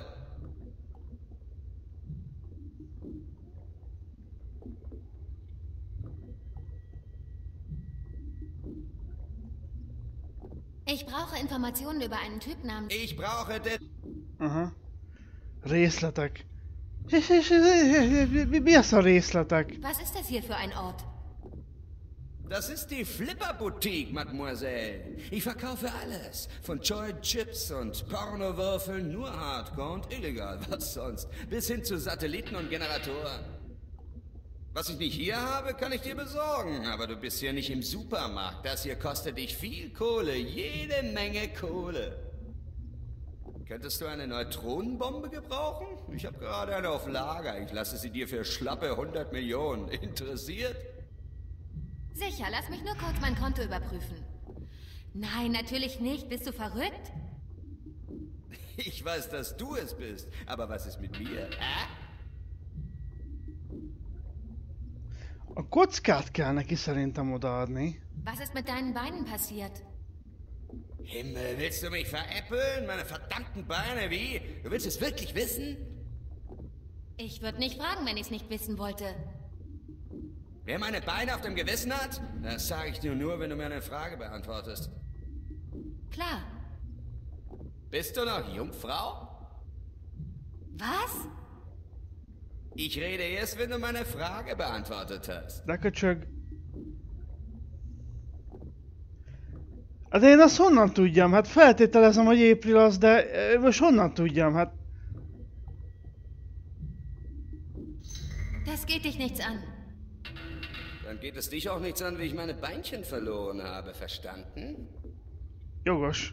Ich brauche Informationen über einen Typ namens... Ich brauche Aha. Részletek. Mi az a részletek? Was ist das hier für ein Ort? Das ist die Flipper-Boutique, Mademoiselle. Ich verkaufe alles. Von Joy-Chips und Pornowürfeln, nur Hardcore und illegal, was sonst. Bis hin zu Satelliten und Generatoren. Was ich nicht hier habe, kann ich dir besorgen. Aber du bist hier nicht im Supermarkt. Das hier kostet dich viel Kohle. Jede Menge Kohle. Könntest du eine Neutronenbombe gebrauchen? Ich habe gerade eine auf Lager. Ich lasse sie dir für schlappe 100 Millionen. Interessiert? Sicher, lass mich nur kurz mein Konto überprüfen. Nein, natürlich nicht. Bist du verrückt? Ich weiß, dass du es bist. Aber was ist mit mir? A kockát kell neki szerintem odaadni. Was ist mit deinen Beinen passiert? Himmel, willst du mich veräppeln? Meine verdammten Beine, wie? Du willst es wirklich wissen? Ich würde nicht fragen, wenn ich es nicht wissen wollte. Wer meine Beine auf dem Gewissen hat? Das sage ich dir nur, wenn du mir eine Frage beantwortest. Klar. Bist du noch Jungfrau? Was? Ich rede erst, wenn du meine Frage beantwortet hast. De köcsög. Hát én azt honnan tudjam? Hát feltételezem, hogy April az, de most honnan tudjam? Hát... Das geht dich nichts an. Dann geht es dich auch nichts an, wie ich meine Beinchen verloren habe, verstanden? Jogos.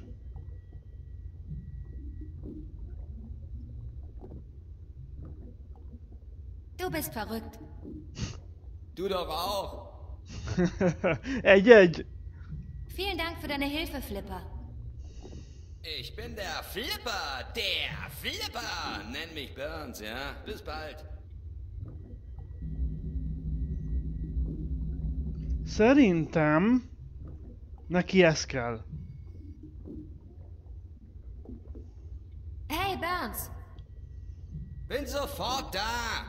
Du bist verrückt. Du doch auch. Egy. Vielen Dank für deine Hilfe, Flipper. Ich bin der Flipper, der Flipper. Nenn mich Burns, ja? Bis bald. Szerintem neki ez kell. Hey, Burns. Bin sofort da.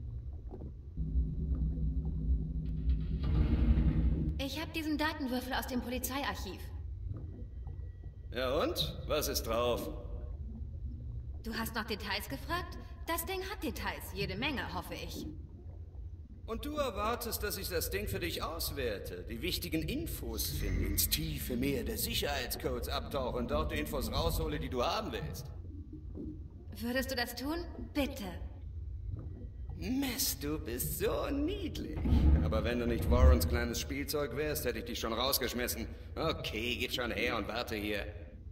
Ich habe diesen Datenwürfel aus dem Polizeiarchiv. Ja und? Was ist drauf? Du hast nach Details gefragt? Das Ding hat Details, jede Menge, hoffe ich. Und du erwartest, dass ich das Ding für dich auswerte, die wichtigen Infos finde, ins tiefe Meer der Sicherheitscodes abtauche und dort die Infos raushole, die du haben willst. Würdest du das tun? Bitte. Mist, du bist so niedlich. Aber wenn du nicht Warrens kleines Spielzeug wärst, hätte ich dich schon rausgeschmissen. Okay, gib schon her und warte hier.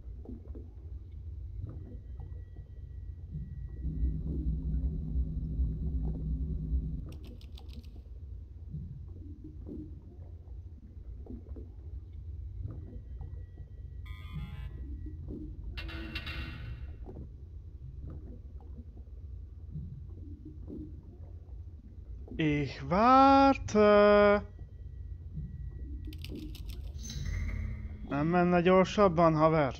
Ich warte. Nem menne gyorsabban, haver?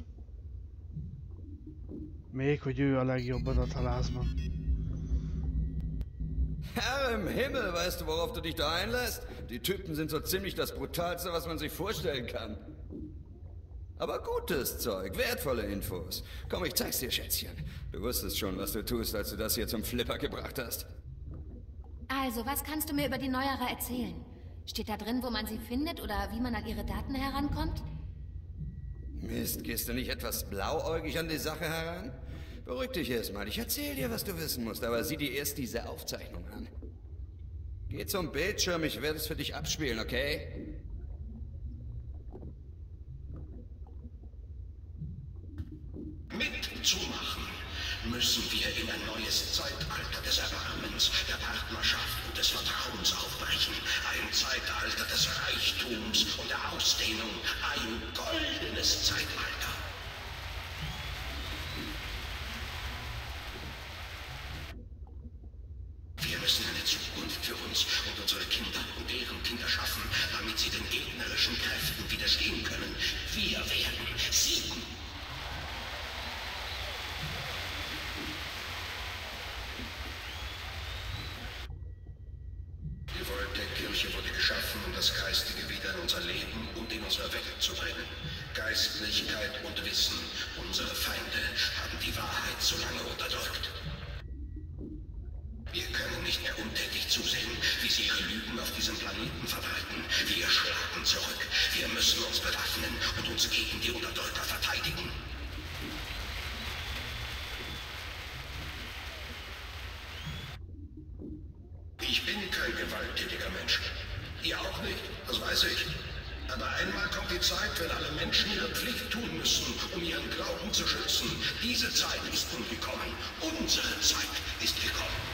Még hogy ő a legjobb adathalászban. Herr im Himmel, weißt du, worauf du dich da einlässt? Die Typen sind so ziemlich das Brutalste, was man sich vorstellen kann. Aber gutes Zeug, wertvolle Infos. Komm, ich zeig's dir, Schätzchen. Du wusstest schon, was du tust, als du das hier zum Flipper gebracht hast. Also, was kannst du mir über die Neuerer erzählen? Steht da drin, wo man sie findet oder wie man an ihre Daten herankommt? Mist, gehst du nicht etwas blauäugig an die Sache heran? Beruhig dich erstmal. Ich erzähl dir, was du wissen musst, aber sieh dir erst diese Aufzeichnung an. Geh zum Bildschirm, ich werde es für dich abspielen, okay? Mitzumachen müssen wir in ein neues Zeitalter des Erbarmens, der Partnerschaft und des Vertrauens aufbrechen. Ein Zeitalter des Reichtums und der Ausdehnung. Ein goldenes Zeitalter. Wir müssen eine Zukunft für uns und unsere Kinder und deren Kinder schaffen, damit sie den gegnerischen Kräften widerstehen können. Wir werden siegen. Die Voltaire-Kirche wurde geschaffen, um das Geistige wieder in unser Leben und in unsere Welt zu bringen. Geistlichkeit und Wissen, unsere Feinde, haben die Wahrheit so lange unterdrückt. Wir können nicht mehr untätig zusehen, wie sie ihre Lügen auf diesem Planeten verbreiten. Wir schlagen zurück. Wir müssen uns bewaffnen und uns gegen die Unterdrücker verteidigen. Ich bin kein gewalttätiger Mensch. Ihr auch nicht, das weiß ich. Aber einmal kommt die Zeit, wenn alle Menschen ihre Pflicht tun müssen, um ihren Glauben zu schützen. Diese Zeit ist nun gekommen. Unsere Zeit ist gekommen.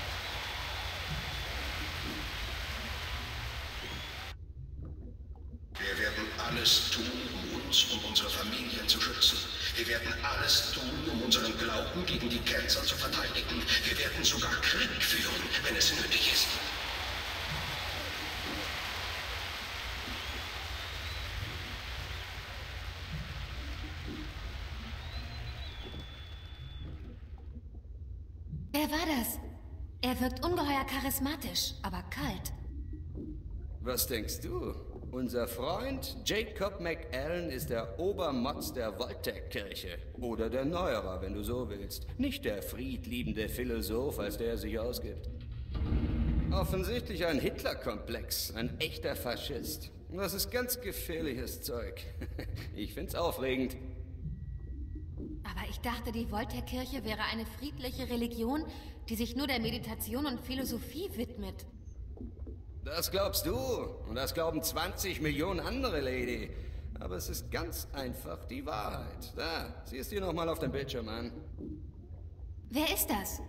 Wir werden alles tun, um uns und unsere Familien zu schützen. Wir werden alles tun, um unseren Glauben gegen die Ketzer zu verteidigen. Wir werden sogar Krieg führen, wenn es nötig ist. Wer war das? Er wirkt ungeheuer charismatisch, aber kalt. Was denkst du? Unser Freund Jacob McAllen ist der Obermotz der Voltaire-Kirche. Oder der Neuerer, wenn du so willst. Nicht der friedliebende Philosoph, als der er sich ausgibt. Offensichtlich ein Hitler-Komplex, ein echter Faschist. Das ist ganz gefährliches Zeug. Ich find's aufregend. Aber ich dachte, die Voltaire-Kirche wäre eine friedliche Religion, die sich nur der Meditation und Philosophie widmet. Das glaubst du und das glauben 20 Millionen andere, Lady. Aber es ist ganz einfach die Wahrheit. Da, sieh es dir nochmal auf dem Bildschirm an. Wer ist das?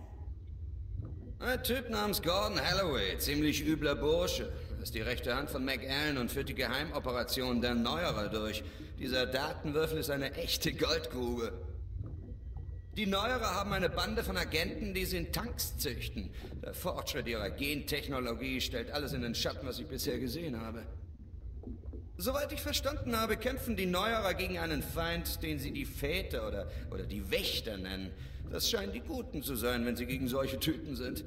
Ein Typ namens Gordon Holloway, ziemlich übler Bursche. Ist die rechte Hand von McAllen und führt die Geheimoperation der Neuerer durch. Dieser Datenwürfel ist eine echte Goldgrube. Die Neuerer haben eine Bande von Agenten, die sie in Tanks züchten. Der Fortschritt ihrer Gentechnologie stellt alles in den Schatten, was ich bisher gesehen habe. Soweit ich verstanden habe, kämpfen die Neuerer gegen einen Feind, den sie die Väter oder die Wächter nennen. Das scheinen die Guten zu sein, wenn sie gegen solche Typen sind.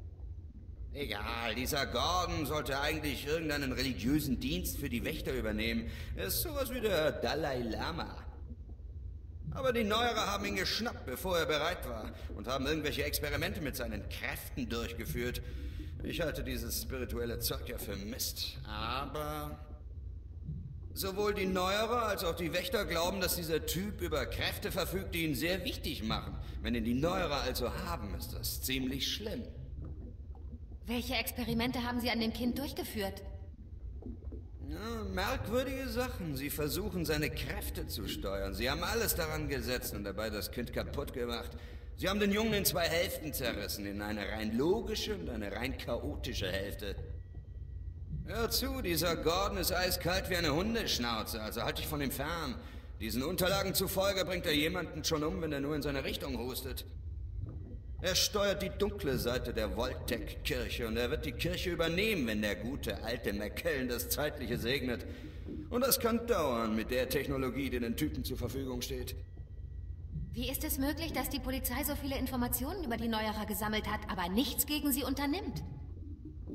Egal, dieser Gordon sollte eigentlich irgendeinen religiösen Dienst für die Wächter übernehmen. Er ist sowas wie der Dalai Lama. Aber die Neuerer haben ihn geschnappt, bevor er bereit war, und haben irgendwelche Experimente mit seinen Kräften durchgeführt. Ich halte dieses spirituelle Zeug ja für Mist. Aber sowohl die Neuerer als auch die Wächter glauben, dass dieser Typ über Kräfte verfügt, die ihn sehr wichtig machen. Wenn ihn die Neuerer also haben, ist das ziemlich schlimm. Welche Experimente haben Sie an dem Kind durchgeführt? Ja, merkwürdige Sachen. Sie versuchen, seine Kräfte zu steuern. Sie haben alles daran gesetzt und dabei das Kind kaputt gemacht. Sie haben den Jungen in 2 Hälften zerrissen, in eine rein logische und eine rein chaotische Hälfte. Hör zu, dieser Gordon ist eiskalt wie eine Hundeschnauze, also halt dich von ihm fern. Diesen Unterlagen zufolge bringt er jemanden schon um, wenn er nur in seine Richtung hustet. Er steuert die dunkle Seite der Voltaire-Kirche und er wird die Kirche übernehmen, wenn der gute alte McAllen das Zeitliche segnet. Und das kann dauern mit der Technologie, die den Typen zur Verfügung steht. Wie ist es möglich, dass die Polizei so viele Informationen über die Neuerer gesammelt hat, aber nichts gegen sie unternimmt?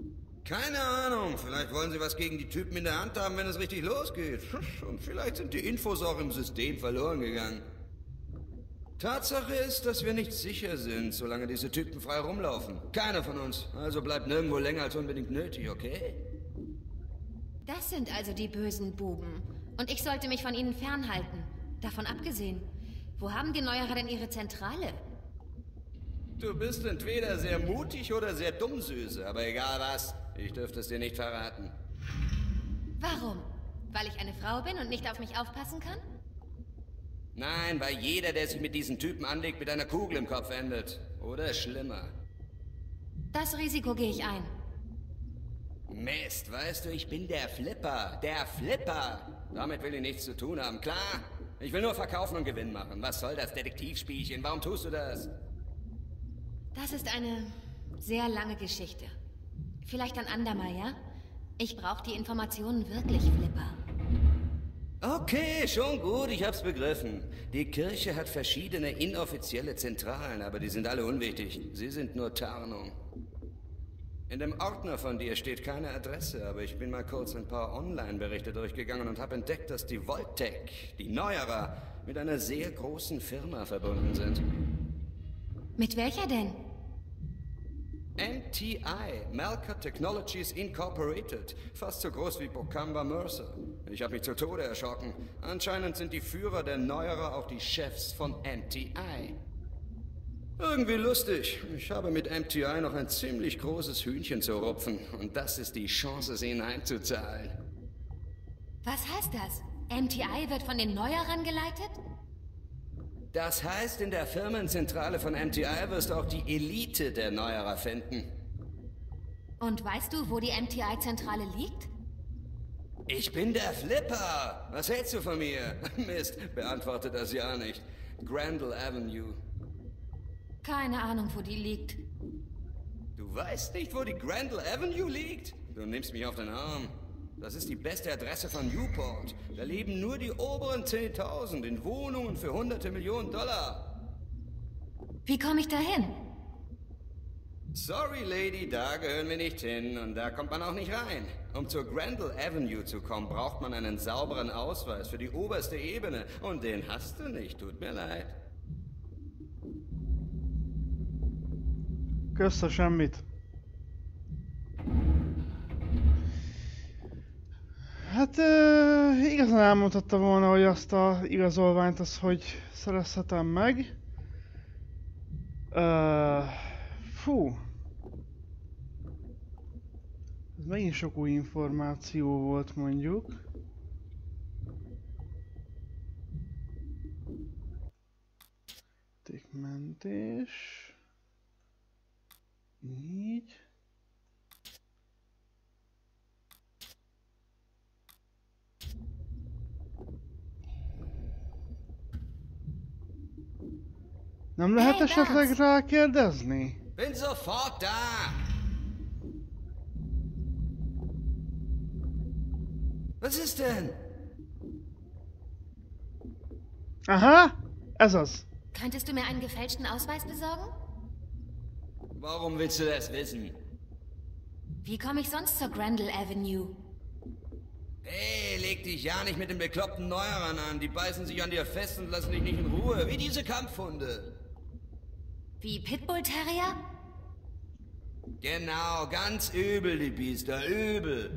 Keine Ahnung. Vielleicht wollen sie was gegen die Typen in der Hand haben, wenn es richtig losgeht. Und vielleicht sind die Infos auch im System verloren gegangen. Tatsache ist, dass wir nicht sicher sind, solange diese Typen frei rumlaufen. Keiner von uns. Also bleibt nirgendwo länger als unbedingt nötig, okay? Das sind also die bösen Buben. Und ich sollte mich von ihnen fernhalten. Davon abgesehen, wo haben die Neuerer denn ihre Zentrale? Du bist entweder sehr mutig oder sehr dumm, Süße. Aber egal was, ich dürfte es dir nicht verraten. Warum? Weil ich eine Frau bin und nicht auf mich aufpassen kann? Nein, weil jeder, der sich mit diesen Typen anlegt, mit einer Kugel im Kopf endet. Oder schlimmer. Das Risiko gehe ich ein. Mist, weißt du, ich bin der Flipper. Der Flipper! Damit will ich nichts zu tun haben, klar? Ich will nur verkaufen und Gewinn machen. Was soll das Detektivspielchen? Warum tust du das? Das ist eine sehr lange Geschichte. Vielleicht ein andermal, ja? Ich brauche die Informationen wirklich, Flipper. Okay, schon gut, ich hab's begriffen. Die Kirche hat verschiedene inoffizielle Zentralen, aber die sind alle unwichtig. Sie sind nur Tarnung. In dem Ordner von dir steht keine Adresse, aber ich bin mal kurz ein paar Online-Berichte durchgegangen und habe entdeckt, dass die Voltec, die Neuerer, mit einer sehr großen Firma verbunden sind. Mit welcher denn? MTI, Melker Technologies Incorporated. Fast so groß wie Bocamba Mercer. Ich habe mich zu Tode erschrocken. Anscheinend sind die Führer der Neuerer auch die Chefs von MTI. Irgendwie lustig. Ich habe mit MTI noch ein ziemlich großes Hühnchen zu rupfen. Und das ist die Chance, es ihnen heimzuzahlen. Was heißt das? MTI wird von den Neuerern geleitet? Das heißt, in der Firmenzentrale von MTI wirst du auch die Elite der Neuerer finden. Und weißt du, wo die MTI-Zentrale liegt? Ich bin der Flipper! Was hältst du von mir? Mist, beantworte das ja nicht. Grandel Avenue. Keine Ahnung, wo die liegt. Du weißt nicht, wo die Grandel Avenue liegt? Du nimmst mich auf den Arm. Das ist die beste Adresse von Newport. Da leben nur die oberen 10.000 in Wohnungen für hunderte Millionen Dollar. Wie komme ich da hin? Sorry, Lady, da gehören wir nicht hin und da kommt man auch nicht rein. Um zur Grandel Avenue zu kommen, braucht man einen sauberen Ausweis für die oberste Ebene. Und den hast du nicht, tut mir leid. Köszönöm semmit. Hát igazán elmondhatta volna, hogy azt az igazolványt az hogy szerezhetem meg. Fú. Ez megint sok új információ volt mondjuk. Mentés. Így. Nem lehet esetleg rákérdezni? Bin sofort da! Was ist denn? Aha, ez az. Könntest du mir einen gefälschten Ausweis besorgen? Warum willst du das wissen? Wie komme ich sonst zur Grandel Avenue? Hey, leg dich ja nicht mit den bekloppten Neuerern an. Die beißen sich an dir fest und lassen dich nicht in Ruhe, wie diese Kampfhunde. Wie Pitbull Terrier? Genau, ganz übel, die Biester, übel.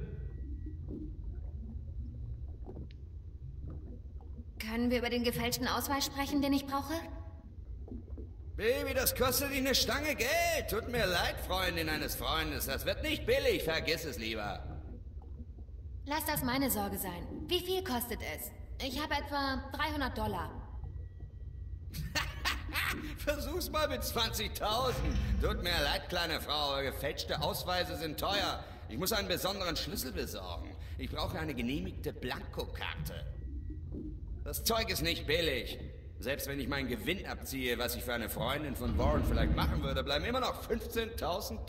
Können wir über den gefälschten Ausweis sprechen, den ich brauche? Baby, das kostet dich eine Stange Geld. Tut mir leid, Freundin eines Freundes. Das wird nicht billig. Vergiss es lieber. Lass das meine Sorge sein. Wie viel kostet es? Ich habe etwa $300. Versuch's mal mit 20.000. Tut mir leid, kleine Frau. Gefälschte Ausweise sind teuer. Ich muss einen besonderen Schlüssel besorgen. Ich brauche eine genehmigte Blankokarte. Das Zeug ist nicht billig. Selbst wenn ich meinen Gewinn abziehe, was ich für eine Freundin von Warren vielleicht machen würde, bleiben immer noch $15.000.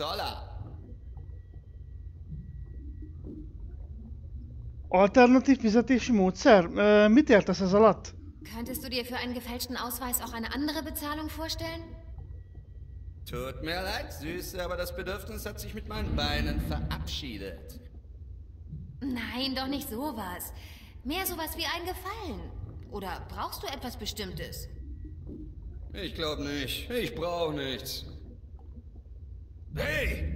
Alternatív fizetési módszer? Mit értesz ez alatt? Könntest du dir für einen gefälschten Ausweis auch eine andere Bezahlung vorstellen? Tut mir leid, Süße, aber das Bedürfnis hat sich mit meinen Beinen verabschiedet. Nein, doch nicht sowas. Mehr sowas wie ein Gefallen. Oder brauchst du etwas Bestimmtes? Ich glaube nicht. Ich brauche nichts. Hey!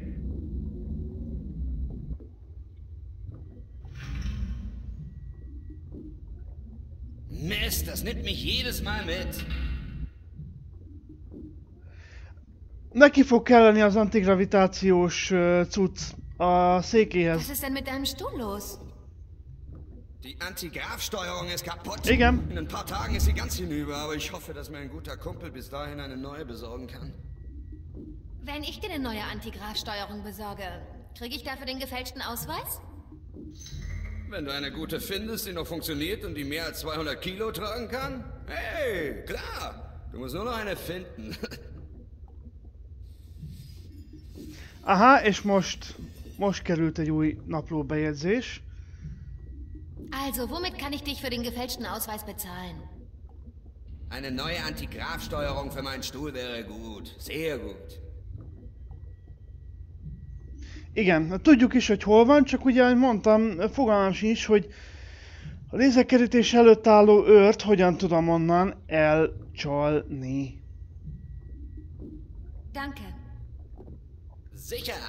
Mist, das nimmt mich jedes Mal mit. Neki fog kelleni az antigravitációs cucc a székéhez. Was ist denn mit deinem Stuhl los? Die Antigraf-Steuerung ist kaputt. Igen. In ein paar Tagen ist sie ganz hinüber, aber ich hoffe, dass mir ein guter Kumpel bis dahin eine neue besorgen kann. Wenn ich dir eine neue Antigraf-Steuerung besorge, kriege ich dafür den gefälschten Ausweis? Wenn du eine gute findest, die noch funktioniert und die mehr als 200 Kilo tragen kann? Hey, klar. Du musst nur noch eine finden. Aha, és most került egy új naplóbejegyzés. Also, womit kann ich dich für den gefälschten Ausweis bezahlen? Eine neue Antigraf-Steuerung für meinen Stuhl wäre gut. Sehr gut. Igen, tudjuk is, hogy hol van, csak ugye, ahogy mondtam, fogalmam sincs, hogy a lézerkerítés előtt álló őrt hogyan tudom onnan elcsalni. Danke. Sicher!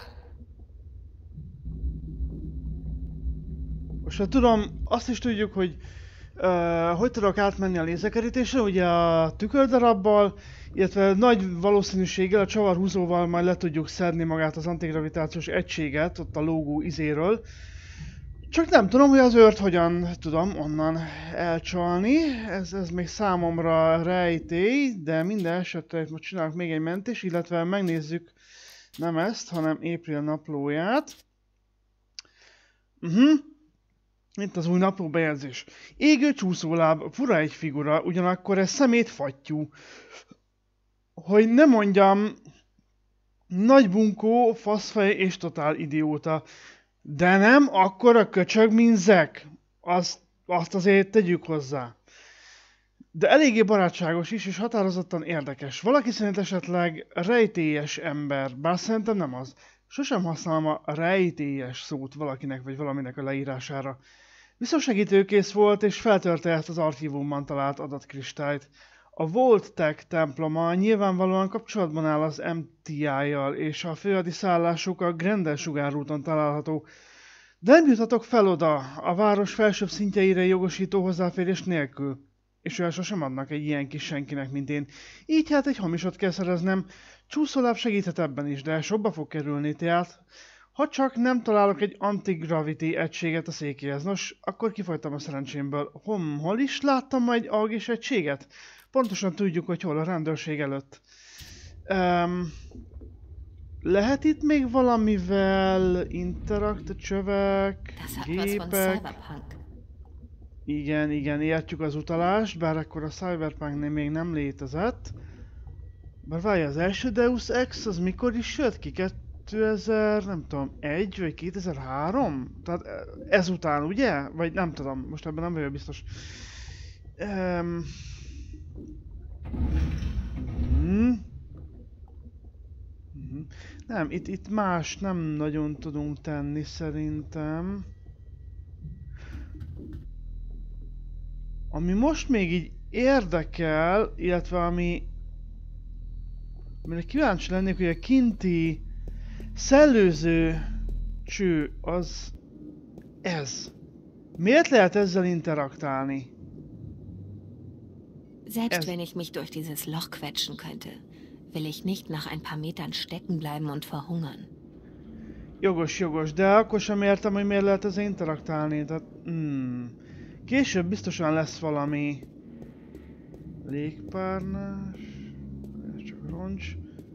Most ha tudom, azt is tudjuk, hogy hogy tudok átmenni a lézerkerítésre, ugye a tükördarabbal, illetve nagy valószínűséggel a csavarhúzóval majd le tudjuk szedni magát az antigravitációs egységet, ott a lógó izéről. Csak nem tudom, hogy az őrt hogyan tudom onnan elcsalni, ez még számomra rejtély, de minden esetre most csinálok még egy mentést, illetve megnézzük nem ezt, hanem April naplóját. Itt az új naplóbejegyzés. Égő csúszóláb, fura egy figura, ugyanakkor ez szemétfattyú. Hogy ne mondjam, nagy bunkó, faszfej és totál idióta. De nem akkora köcsög, mint Zack. Azt azért tegyük hozzá. De eléggé barátságos is, és határozottan érdekes. Valaki szerint esetleg rejtélyes ember, bár szerintem nem az. Sosem használom a rejtélyes szót valakinek vagy valaminek a leírására. Viszont segítőkész volt, és feltörte ezt az archívumban talált adatkristályt. A Vault-Tec temploma nyilvánvalóan kapcsolatban áll az MTI-jal, és a főhadi szállásuk a Grendel sugárúton található. De nem juthatok fel oda, a város felsőbb szintjeire jogosító hozzáférés nélkül. És olyan sosem adnak egy ilyen kis senkinek, mint én. Így hát egy hamisot kell szereznem. Csúszóláb segíthet ebben is, de sokba fog kerülni, tehát ha csak nem találok egy antigravity egységet a székéhez. Nos, akkor kifolytam a szerencsémből. Hol is láttam majd algis egységet? Pontosan tudjuk, hogy hol, a rendőrség előtt. Lehet itt még valamivel interakt, csövek, gépek? Igen, értjük az utalást, bár akkor a Cyberpunknél még nem létezett. Bár várja, az első Deus Ex az mikor is jött ki? 2000, nem tudom, 1 vagy 2003? Tehát ezután, ugye? Vagy nem tudom, most ebben nem vagyok biztos. Nem, itt más nem nagyon tudunk tenni szerintem. Ami most még így érdekel, illetve amire kíváncsi lennék, hogy a kinti szellőző cső az ez. Miért lehet ezzel interaktálni? Selbst wenn ich mich durch dieses Loch quetschen könnte, will ich nicht nach ein paar Metern stecken bleiben und verhungern. Jogos, de akkor sem értem, hogy miért lehet ezzel interaktálni. Tehát, később biztosan lesz valami légpárnás, ez csak roncs.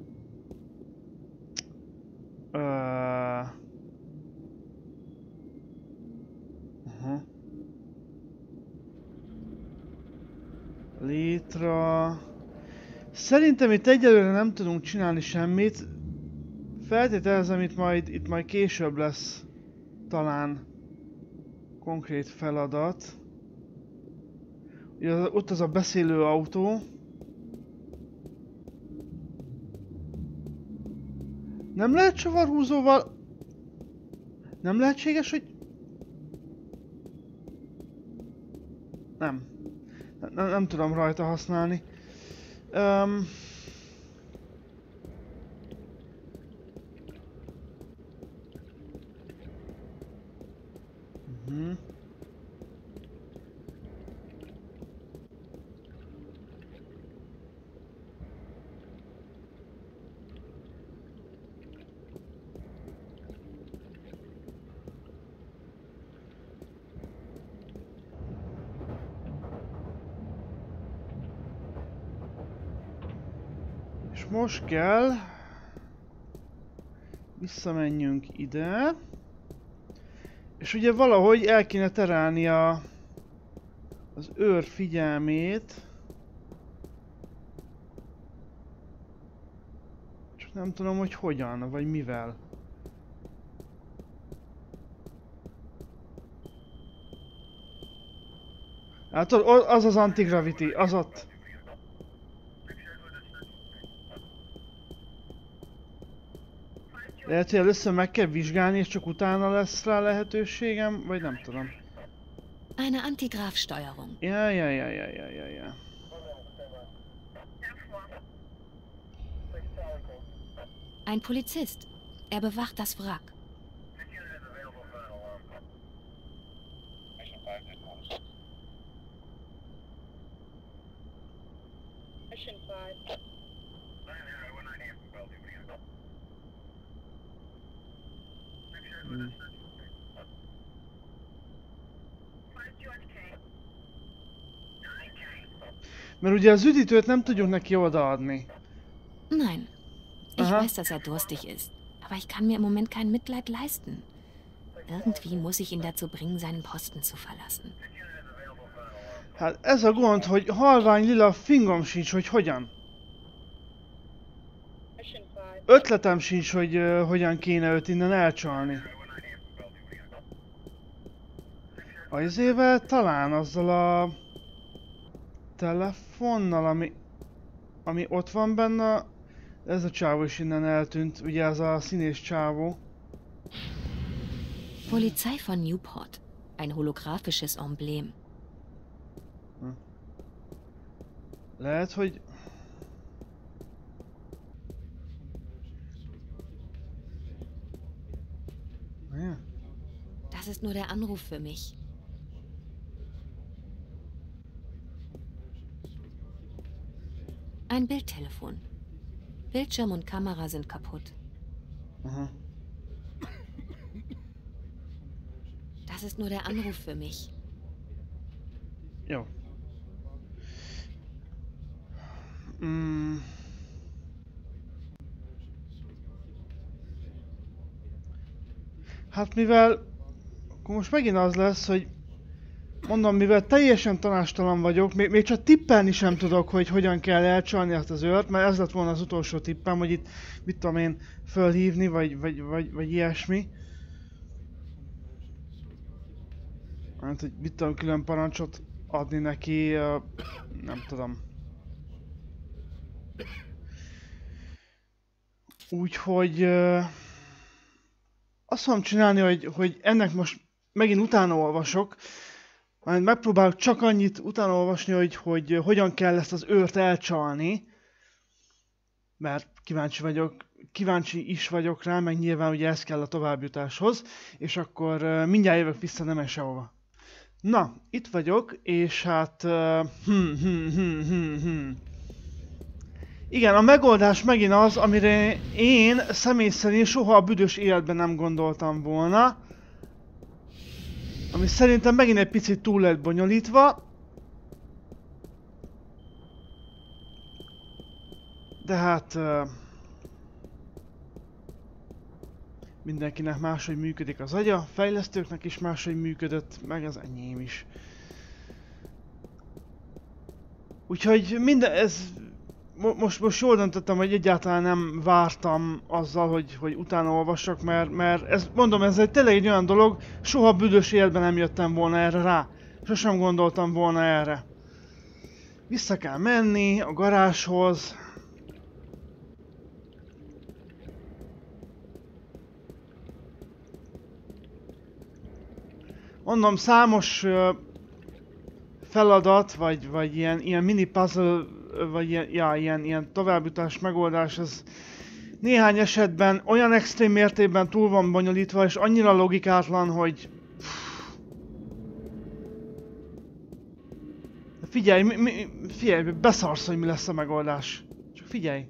Létra. Szerintem itt egyelőre nem tudunk csinálni semmit. Feltételezem, itt majd később lesz talán konkrét feladat. Ugye ott az a beszélő autó. Nem lehet csavarhúzóval... Nem lehetséges, hogy... Nem. Nem tudom rajta használni. És most kell visszamenjünk ide, és ugye valahogy el kéne terelni az őr figyelmét, csak nem tudom, hogy hogyan, vagy mivel. Hát az az antigravity, az ott. Lehet, hogy először meg kell vizsgálni, és csak utána lesz rá lehetőségem, vagy nem tudom. Eine Antigraf-Steuerung. Ja. Ein Polizist. Er bewacht das Wrack. Mission 5. Mert ugye az üdítőt nem tudjuk neki odaadni. Nein. Ich Aha. weiß, dass er durstig ist. Aber ich kann mir im Moment kein Mitleid leisten. Irgendwie muss ich ihn dazu bringen, seinen Posten zu verlassen. Hát ez a gond, hogy halvány lila fingom sincs, hogy hogyan. Mission 5. Ötletem sincs, hogy hogyan kéne őt innen elcsalni. A izével talán azzal a telefonnal, ami ott van benne, ez a csávó is innen eltűnt, ugye ez a színés csávó. Polizei von Newport. Ein holographisches Emblem. Lehet, hogy... Ja. Das ist nur der Anruf für mich. Ein Bildtelefon. Bildschirm und Kamera sind kaputt. Aha. Das ist nur der Anruf für mich. Jó. Hát mivel... Akkor most megint az lesz, hogy... Mondom, mivel teljesen tanástalan vagyok, még csak tippelni sem tudok, hogy hogyan kell elcsalni azt az őrt, mert ez lett volna az utolsó tippem, hogy itt, mit tudom én, fölhívni, vagy ilyesmi. Hát, hogy mit tudom, külön parancsot adni neki, nem tudom. Úgyhogy... azt fogom csinálni, hogy ennek most megint utána olvasok, majd megpróbálok csak annyit utána olvasni, hogy hogyan kell ezt az őrt elcsalni, mert kíváncsi is vagyok rá, meg nyilván ugye ez kell a továbbjutáshoz, és akkor mindjárt jövök vissza, nem el sehova. Na, itt vagyok, és hát... Igen, a megoldás megint az, amire én személy szerint soha a büdös életben nem gondoltam volna. Ami szerintem megint egy picit túl lett bonyolítva. De hát... mindenkinek máshogy működik az agya, fejlesztőknek is máshogy működött, meg az enyém is. Úgyhogy ez... Most jól döntöttem, hogy egyáltalán nem vártam azzal, hogy utána olvassak, mert ez, mondom, ez tényleg egy olyan dolog, soha büdös életben nem jöttem volna erre rá. Sosem gondoltam volna erre. Vissza kell menni a garázshoz. mondom, számos feladat, vagy ilyen mini puzzle, vagy ilyen továbbjutás megoldás, ez néhány esetben olyan extrém mértékben túl van bonyolítva, és annyira logikátlan, hogy... Figyelj, beszarsz, hogy mi lesz a megoldás. Csak figyelj.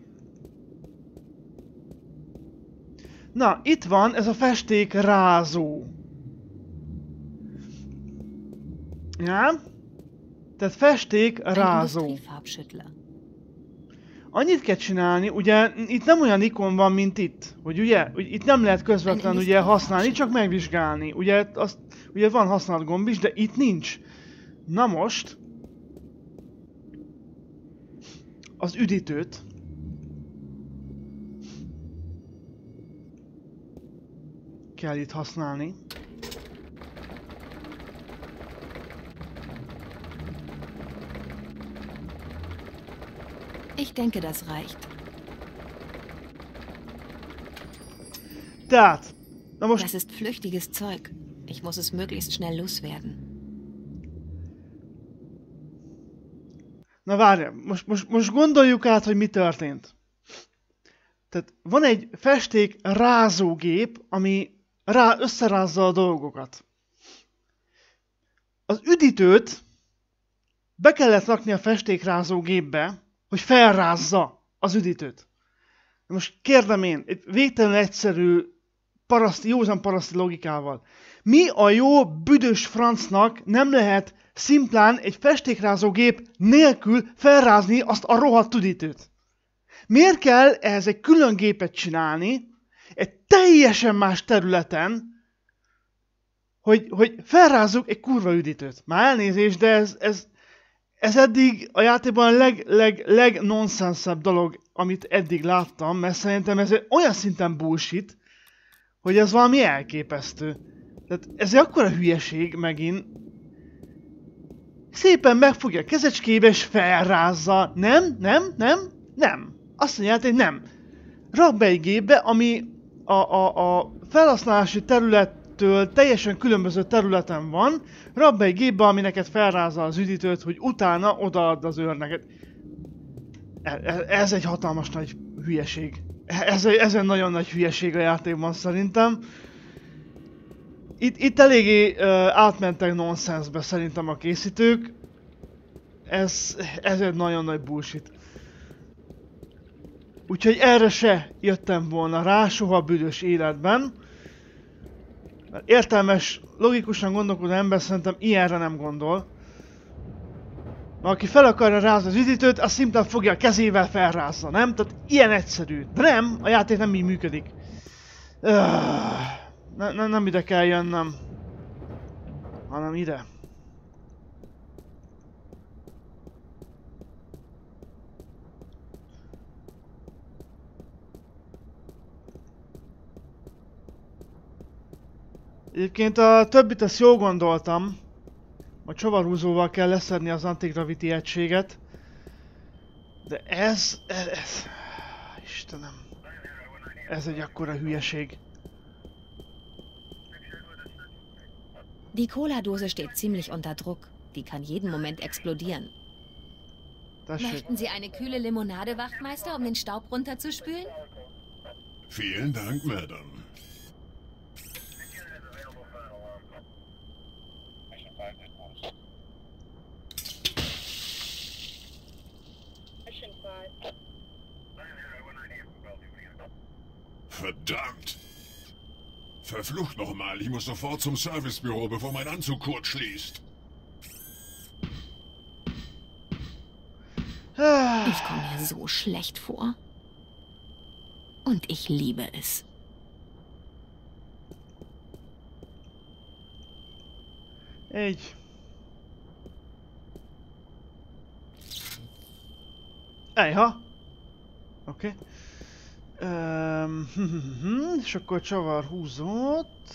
Na, itt van ez a festék rázó. Ja? Tehát festék rázó. Annyit kell csinálni, ugye itt nem olyan ikon van, mint itt. Hogy ugye, itt nem lehet közvetlenül ugye használni, csak megvizsgálni. Ugye van használt gomb is, de itt nincs. Na most... az üdítőt. Kell itt használni. Ich denke, das reicht. Tehát, na most... Das ist flüchtiges Zeug. Ich muss es möglichst schnell loswerden. Na várjál, most gondoljuk át, hogy mi történt. Tehát van egy festék rázógép, ami összerázza a dolgokat. Az üdítőt be kellett rakni a festékrázógépbe, hogy felrázza az üdítőt. Most kérdem én, egy végtelenül egyszerű, józan paraszti logikával. Mi a jó büdös francnak nem lehet szimplán egy festékrázógép nélkül felrázni azt a rohadt üdítőt? Miért kell ehhez egy külön gépet csinálni, egy teljesen más területen, hogy felrázzuk egy kurva üdítőt? Már elnézést, de ez eddig a játékban a legnonsenszebb dolog, amit eddig láttam, mert szerintem ez olyan szinten bullshit, hogy ez valami elképesztő. Tehát ez egy akkora hülyeség megint. Szépen megfogja a kezecskébe és felrázza. Nem. Azt mondja, hogy nem. Rak be egy gépbe, ami a felhasználási területtől teljesen különböző területen van. Rak be egy gépbe, ami neked felrázza az üdítőt, hogy utána odaadd az őrneket. Ez egy hatalmas nagy hülyeség. Ez egy nagyon nagy hülyeség a játékban szerintem. Itt eléggé átmentek nonsensbe szerintem a készítők. Ez egy nagyon nagy bullshit. Úgyhogy erre se jöttem volna rá soha büdös életben. Mert értelmes, logikusan gondolkodó ember szerintem ilyenre nem gondol. Mert aki fel akarja rázni az üdítőt, az szimplán fogja a kezével felrázza, nem? Tehát ilyen egyszerű. De nem, a játék nem így működik. Nem ide kell jönnöm, hanem ide. Egyébként a többit ezt jól gondoltam. A csavarhúzóval kell leszedni az antigravity egységet. De ez... Istenem. Ez egy akkora hülyeség. Die Cola-Dose steht ziemlich unter Druck. Die kann jeden Moment explodieren. Möchten Sie eine kühle Limonade, Wachtmeister, um den Staub runterzuspülen? Vielen Dank, Madame. Verdammt! Verflucht nochmal, ich muss sofort zum Servicebüro, bevor mein Anzug kurz schließt. Ich komme mir so schlecht vor. Und ich liebe es. Egy. Ejha. Oké. És akkor csavar húzott.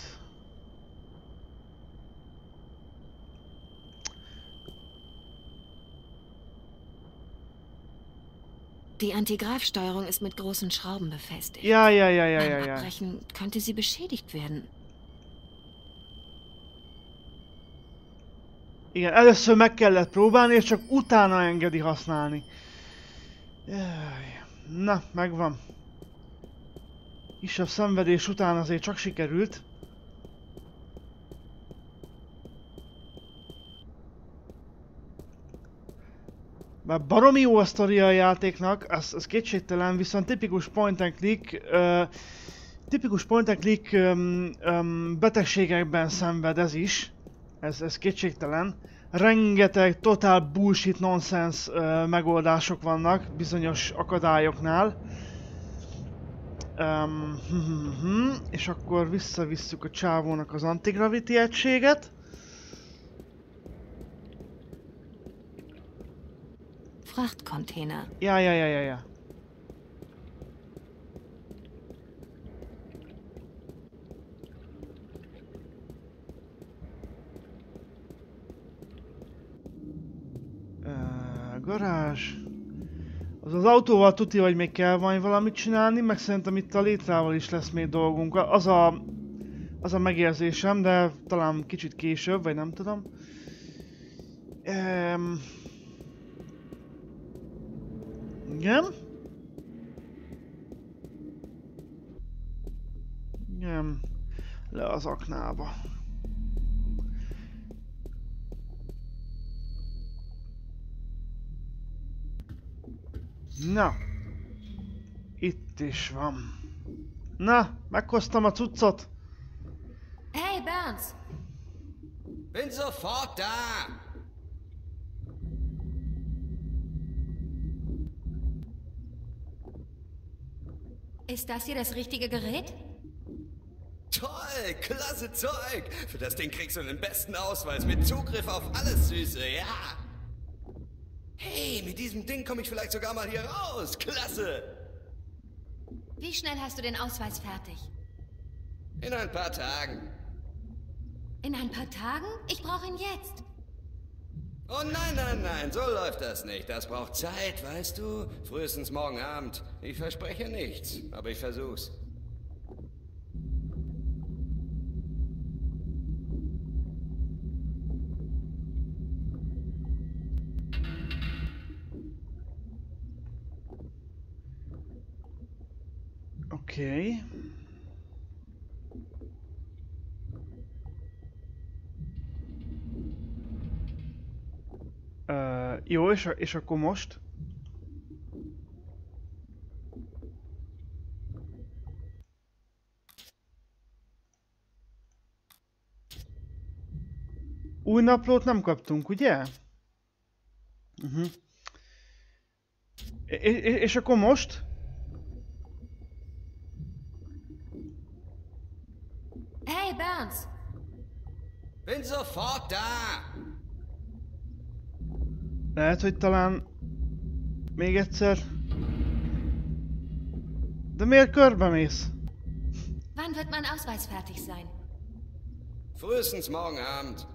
Die Antigreifsteuerung ist mit großen Schrauben befestigt. Ja. Beim Abbrechen könnte sie beschädigt werden. Igen, először meg kellett próbálni, és csak utána engedi használni. Jaj. Na, megvan. Kisebb szenvedés után azért csak sikerült. Bár baromi jó a sztoria a játéknak, az kétségtelen, viszont tipikus point and click betegségekben szenved ez is. Ez kétségtelen. Rengeteg totál bullshit nonsense megoldások vannak bizonyos akadályoknál. És akkor visszavisszük a csávónak az antigravity egységet. Frachtcontainer. Ja. Garázs. Az autóval tuti, hogy még kell valamit csinálni, meg szerintem itt a létrával is lesz még dolgunk. Az a megérzésem, de talán kicsit később, vagy nem tudom. Igen. Igen. Le az aknába. Na. Itt is van. Na, meghoztam a cuccot. Hey, Burns! Bin sofort da! Ist das hier das richtige Gerät? Toll, klasse Zeug! Für das Ding kriegst du den besten Ausweis mit Zugriff auf alles, Süße, ja! Hey, mit diesem Ding komme ich vielleicht sogar mal hier raus! Klasse! Wie schnell hast du den Ausweis fertig? In ein paar Tagen. In ein paar Tagen? Ich brauche ihn jetzt. Oh nein, so läuft das nicht. Das braucht Zeit, weißt du? Frühestens morgen Abend. Ich verspreche nichts, aber ich versuch's. Okay. Jó, és akkor most? Új naplót nem kaptunk, ugye? És akkor most? Hey, Burns! Bin sofort da! Lehet, hogy talán még egyszer. De miért körbe mész? Wann wird mein Ausweis fertig sein? Frühestens morgen Abend.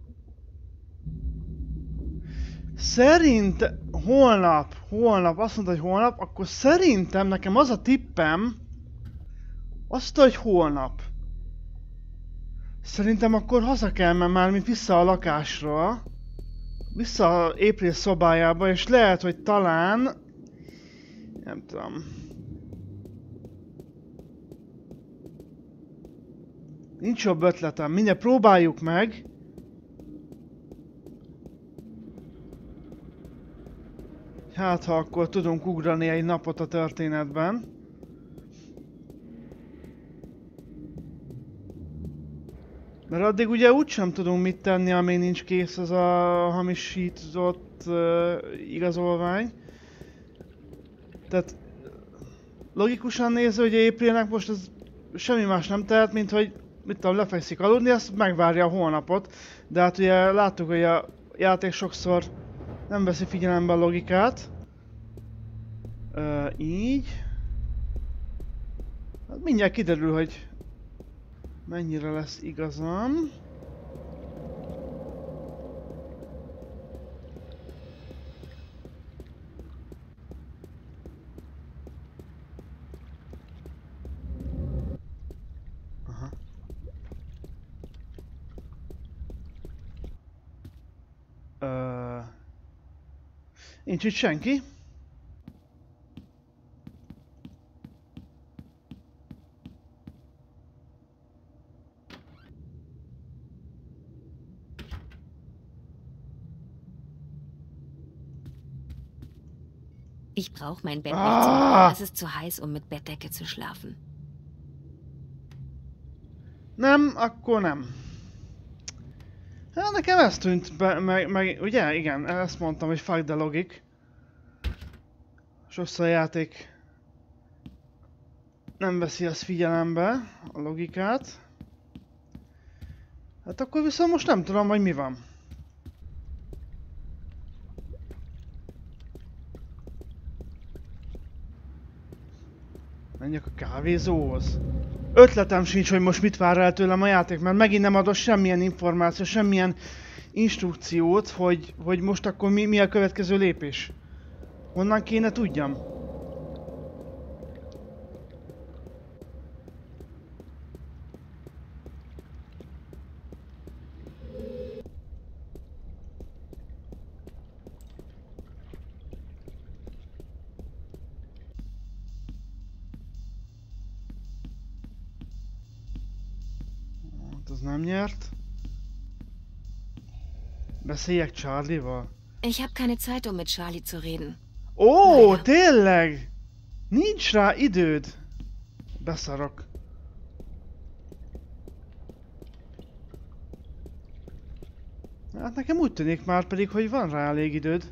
Holnap, azt mondta, hogy holnap, akkor szerintem nekem az a tippem, azt, hogy holnap. Szerintem akkor haza kell mennem már, mint vissza a lakásra. Vissza a April szobájába, és lehet, hogy talán... Nem tudom. Nincs jobb ötletem, mindjárt próbáljuk meg. Hát, ha akkor tudunk ugrani egy napot a történetben. Mert addig ugye úgysem tudunk mit tenni, amíg nincs kész az a hamisított igazolvány. Tehát logikusan nézve, hogy Aprilnek most ez semmi más nem tehet, mint hogy mit tudom, lefekszik aludni, azt megvárja a holnapot. De hát ugye láttuk, hogy a játék sokszor nem veszi figyelembe a logikát. Így. Hát mindjárt kiderül, hogy mennyire lesz igazam. Aha. Nincs itt senki. Ich brauche mein Bett nicht zu machen. Es ist zu heiß, um mit Bettdecke zu schlafen. Nem, akkor nem. Hát nekem ez tűnt be, meg ugye? Igen, ezt mondtam, hogy fuck the logic. Sokszor a játék nem veszi azt figyelembe, a logikát. Hát akkor viszont most nem tudom, hogy mi van. Menjek a kávézóhoz. Ötletem sincs, hogy most mit vár el tőlem a játék, mert megint nem adott semmilyen információ, semmilyen instrukciót, hogy most akkor mi a következő lépés. Honnan kéne tudjam? Az nem nyert. Beszéljek Charlie-val. Ich habe keine Zeit, um mit Charlie zu reden. Ó, tényleg! Nincs rá időd! Beszarok. Hát nekem úgy tűnik már pedig, hogy van rá elég időd.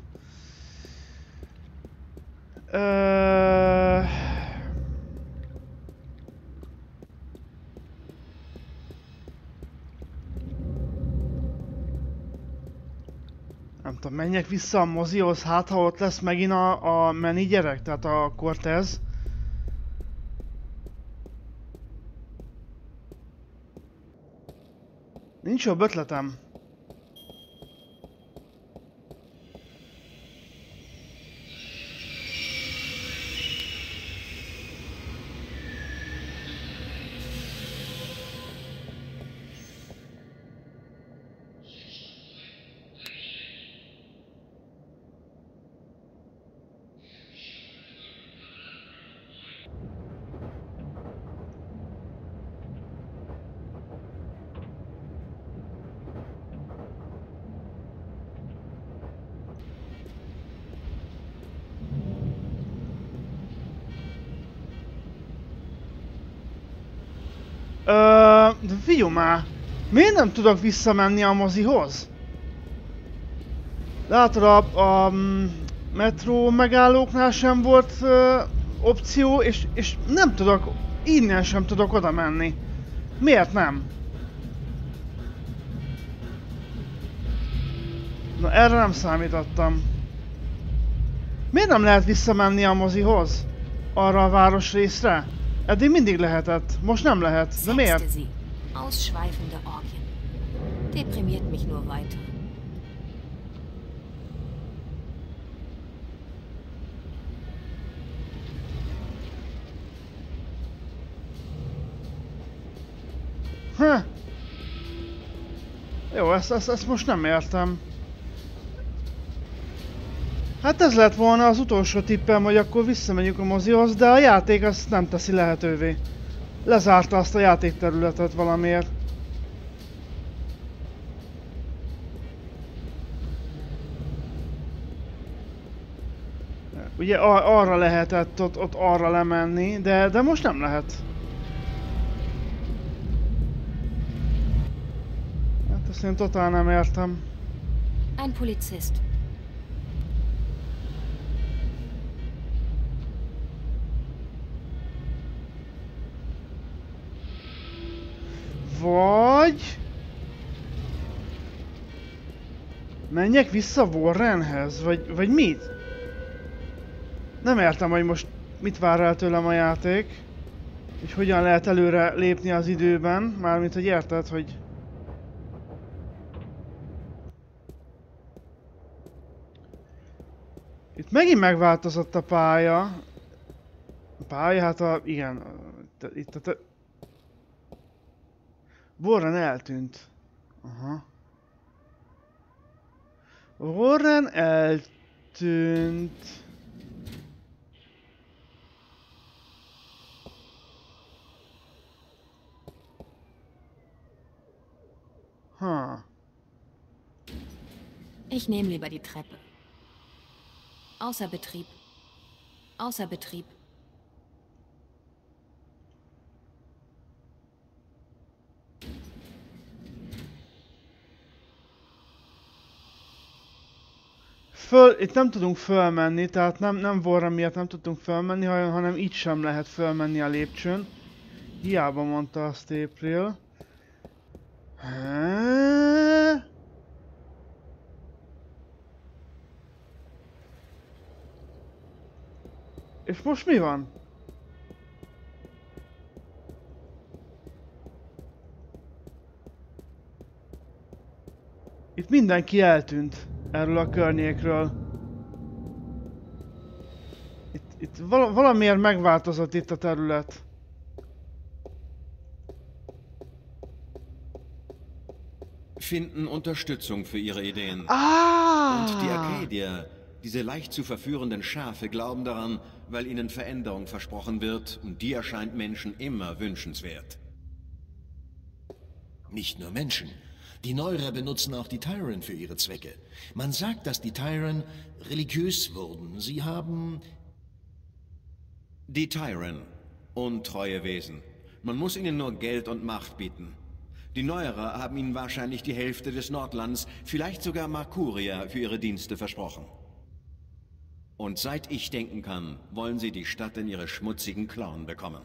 Nem tudom, menjek vissza a mozihoz, hát ha ott lesz megint a Manny gyerek, tehát a Cortez. Nincs jobb ötletem. De figyelj már! Miért nem tudok visszamenni a mozihoz? Látod, a metró megállóknál sem volt opció, és nem tudok, innen sem tudok oda menni. Miért nem? Na erre nem számítottam. Miért nem lehet visszamenni a mozihoz? Arra a városrészre? Eddig mindig lehetett, most nem lehet. De miért? Ausschweifende Orgien. Deprimiert mich nur weiter. Jó, ezt most nem értem. Hát ez lett volna az utolsó tippem, hogy akkor visszamegyünk a mozihoz, de a játék ezt nem teszi lehetővé. Lezárta azt a játékterületet valamiért. Ugye arra lehetett ott arra lemenni, de most nem lehet. Hát ezt én totál nem értem. Ein Polizist. Vagy... menjek vissza Warrenhez, vagy mit? Nem értem, hogy most mit vár el tőlem a játék. És hogyan lehet előre lépni az időben, mármint hogy érted, hogy... Itt megint megváltozott a pálya. A pálya, hát igen. Itt a... Warren eltűnt. Aha. Warren eltűnt. tűnt. Ich nehme lieber die Treppe. Außer Betrieb. Außer Betrieb. Itt nem tudunk fölmenni, tehát nem volna miatt nem tudtunk fölmenni, hanem így sem lehet fölmenni a lépcsőn. Hiába mondta azt April. És most mi van? Itt mindenki eltűnt erről a környékről. Itt valamiért megváltozott itt a terület. Finden Unterstützung für ihre Ideen. Ah! Und die Arcadier, diese leicht zu verführenden Schafe, glauben daran, weil ihnen Veränderung versprochen wird, und die erscheint Menschen immer wünschenswert. Nicht nur Menschen. Die Neurer benutzen auch die Tyren für ihre Zwecke. Man sagt, dass die Tyren religiös wurden. Sie haben... Die Tyren, untreue Wesen. Man muss ihnen nur Geld und Macht bieten. Die Neuerer haben ihnen wahrscheinlich die Hälfte des Nordlands, vielleicht sogar Markuria, für ihre Dienste versprochen. Und seit ich denken kann, wollen sie die Stadt in ihre schmutzigen Klauen bekommen.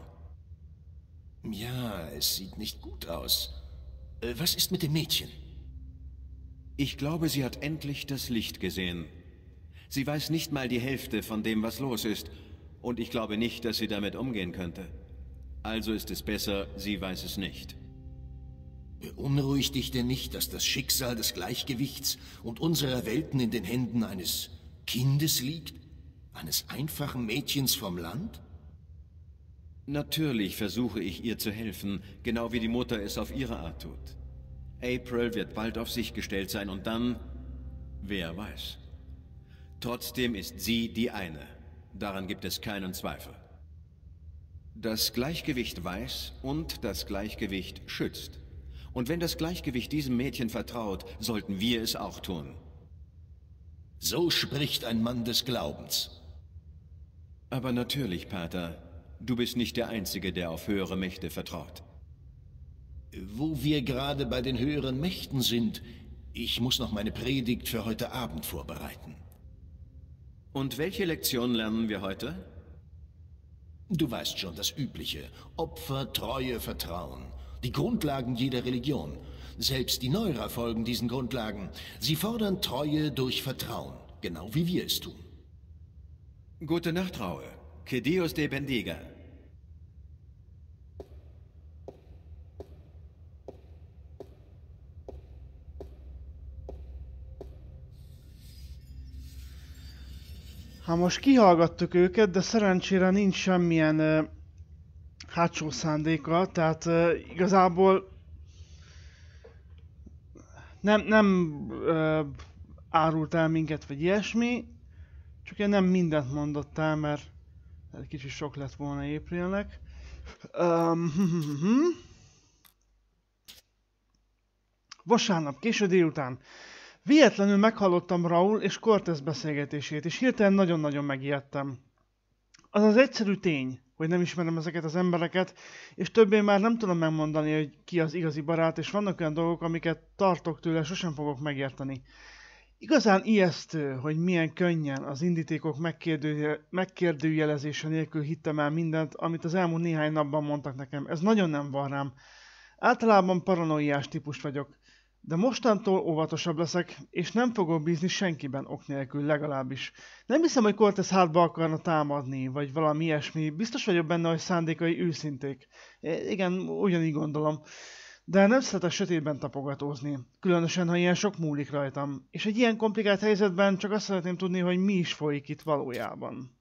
Ja, es sieht nicht gut aus. Was ist mit dem Mädchen? Ich glaube, sie hat endlich das Licht gesehen. Sie weiß nicht mal die Hälfte von dem, was los ist. Und ich glaube nicht, dass sie damit umgehen könnte. Also ist es besser, sie weiß es nicht. Beunruhigt dich denn nicht, dass das Schicksal des Gleichgewichts und unserer Welten in den Händen eines Kindes liegt? Eines einfachen Mädchens vom Land? Natürlich versuche ich ihr zu helfen, genau wie die Mutter es auf ihre Art tut. April wird bald auf sich gestellt sein und dann... wer weiß. Trotzdem ist sie die eine. Daran gibt es keinen Zweifel. Das Gleichgewicht weiß und das Gleichgewicht schützt. Und wenn das Gleichgewicht diesem Mädchen vertraut, sollten wir es auch tun. So spricht ein Mann des Glaubens. Aber natürlich, Pater. Du bist nicht der Einzige, der auf höhere Mächte vertraut. Wo wir gerade bei den höheren Mächten sind, ich muss noch meine Predigt für heute Abend vorbereiten. Und welche Lektion lernen wir heute? Du weißt schon, das Übliche. Opfer, Treue, Vertrauen. Die Grundlagen jeder Religion. Selbst die Neurer folgen diesen Grundlagen. Sie fordern Treue durch Vertrauen, genau wie wir es tun. Gute Nacht, Raue. Que Dios te bendiga. Hát most kihallgattuk őket, de szerencsére nincs semmilyen hátsó szándéka, tehát igazából nem árult el minket, vagy ilyesmi, csak én nem mindent mondott el, mert egy kicsit sok lett volna Aprilnek. Vasárnap, késő délután. Véletlenül meghallottam Raúl és Cortez beszélgetését, és hirtelen nagyon-nagyon megijedtem. Az az egyszerű tény, hogy nem ismerem ezeket az embereket, és többé már nem tudom megmondani, hogy ki az igazi barát, és vannak olyan dolgok, amiket tartok tőle, sosem fogok megérteni. Igazán ijesztő, hogy milyen könnyen az indítékok megkérdőjelezése nélkül hittem el mindent, amit az elmúlt néhány napban mondtak nekem. Ez nagyon nem van rám. Általában paranoiás típus vagyok. De mostantól óvatosabb leszek, és nem fogok bízni senkiben ok nélkül legalábbis. Nem hiszem, hogy Cortez hátba akarna támadni, vagy valami ilyesmi. Biztos vagyok benne, hogy szándékai őszinték. Igen, ugyanígy gondolom. De nem szeretek sötétben tapogatózni. Különösen, ha ilyen sok múlik rajtam. És egy ilyen komplikált helyzetben csak azt szeretném tudni, hogy mi is folyik itt valójában.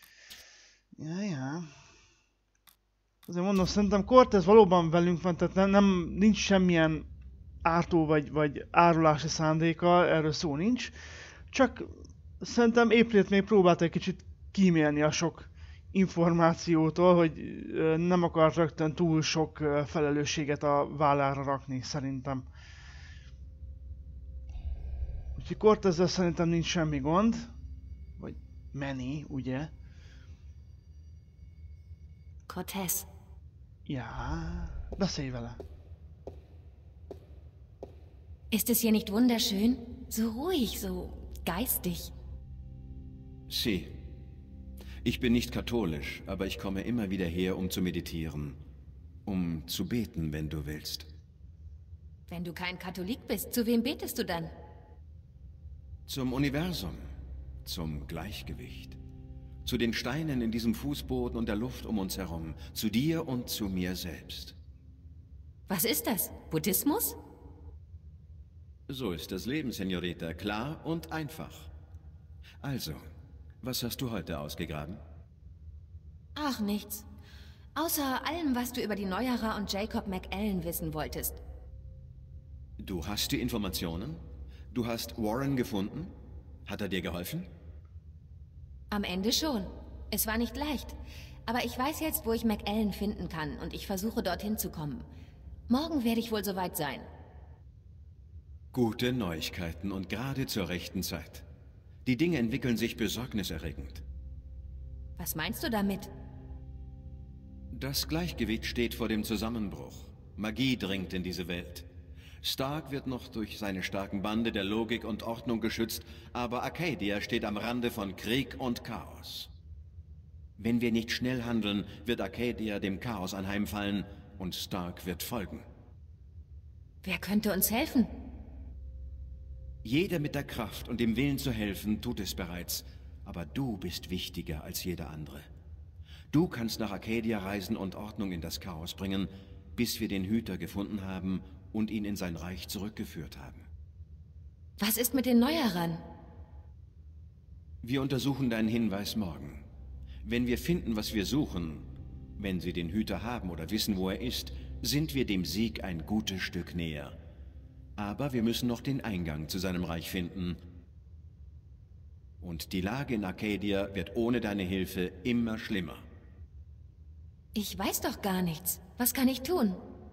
Ja. Azért mondom, szerintem Cortez valóban velünk van, tehát nincs semmilyen ártó vagy árulási szándéka, erről szó nincs. Csak szerintem April-t még próbált egy kicsit kímélni a sok információtól, hogy nem akar rögtön túl sok felelősséget a vállára rakni, szerintem. Úgyhogy Cortezzel szerintem nincs semmi gond. Vagy Manny, ugye? Cortez. Ja, beszélj vele. Ist es hier nicht wunderschön? So ruhig, so geistig. Sie. Ich bin nicht katholisch, aber ich komme immer wieder her, um zu meditieren. Um zu beten, wenn du willst. Wenn du kein Katholik bist, zu wem betest du dann? Zum Universum. Zum Gleichgewicht. Zu den Steinen in diesem Fußboden und der Luft um uns herum. Zu dir und zu mir selbst. Was ist das? Buddhismus? So ist das Leben, Senorita. Klar und einfach. Also, was hast du heute ausgegraben? Ach, nichts. Außer allem, was du über die Neuerer und Jacob McAllen wissen wolltest. Du hast die Informationen? Du hast Warren gefunden? Hat er dir geholfen? Am Ende schon. Es war nicht leicht. Aber ich weiß jetzt, wo ich McAllen finden kann und ich versuche, dorthin zu kommen. Morgen werde ich wohl soweit sein. Gute Neuigkeiten und gerade zur rechten Zeit. Die Dinge entwickeln sich besorgniserregend. Was meinst du damit? Das Gleichgewicht steht vor dem Zusammenbruch. Magie dringt in diese Welt. Stark wird noch durch seine starken Bande der Logik und Ordnung geschützt, aber Arcadia steht am Rande von Krieg und Chaos. Wenn wir nicht schnell handeln, wird Arcadia dem Chaos anheimfallen und Stark wird folgen. Wer könnte uns helfen? Jeder mit der Kraft und dem Willen zu helfen, tut es bereits. Aber du bist wichtiger als jeder andere. Du kannst nach Arcadia reisen und Ordnung in das Chaos bringen, bis wir den Hüter gefunden haben und ihn in sein Reich zurückgeführt haben. Was ist mit den Neuerern? Wir untersuchen deinen Hinweis morgen. Wenn wir finden, was wir suchen, wenn sie den Hüter haben oder wissen, wo er ist, sind wir dem Sieg ein gutes Stück näher. Aber wir müssen noch den Eingang zu seinem Reich finden. Und die Lage in Arcadia wird ohne deine Hilfe immer schlimmer. Ich weiß doch gar nichts. Was kann ich tun?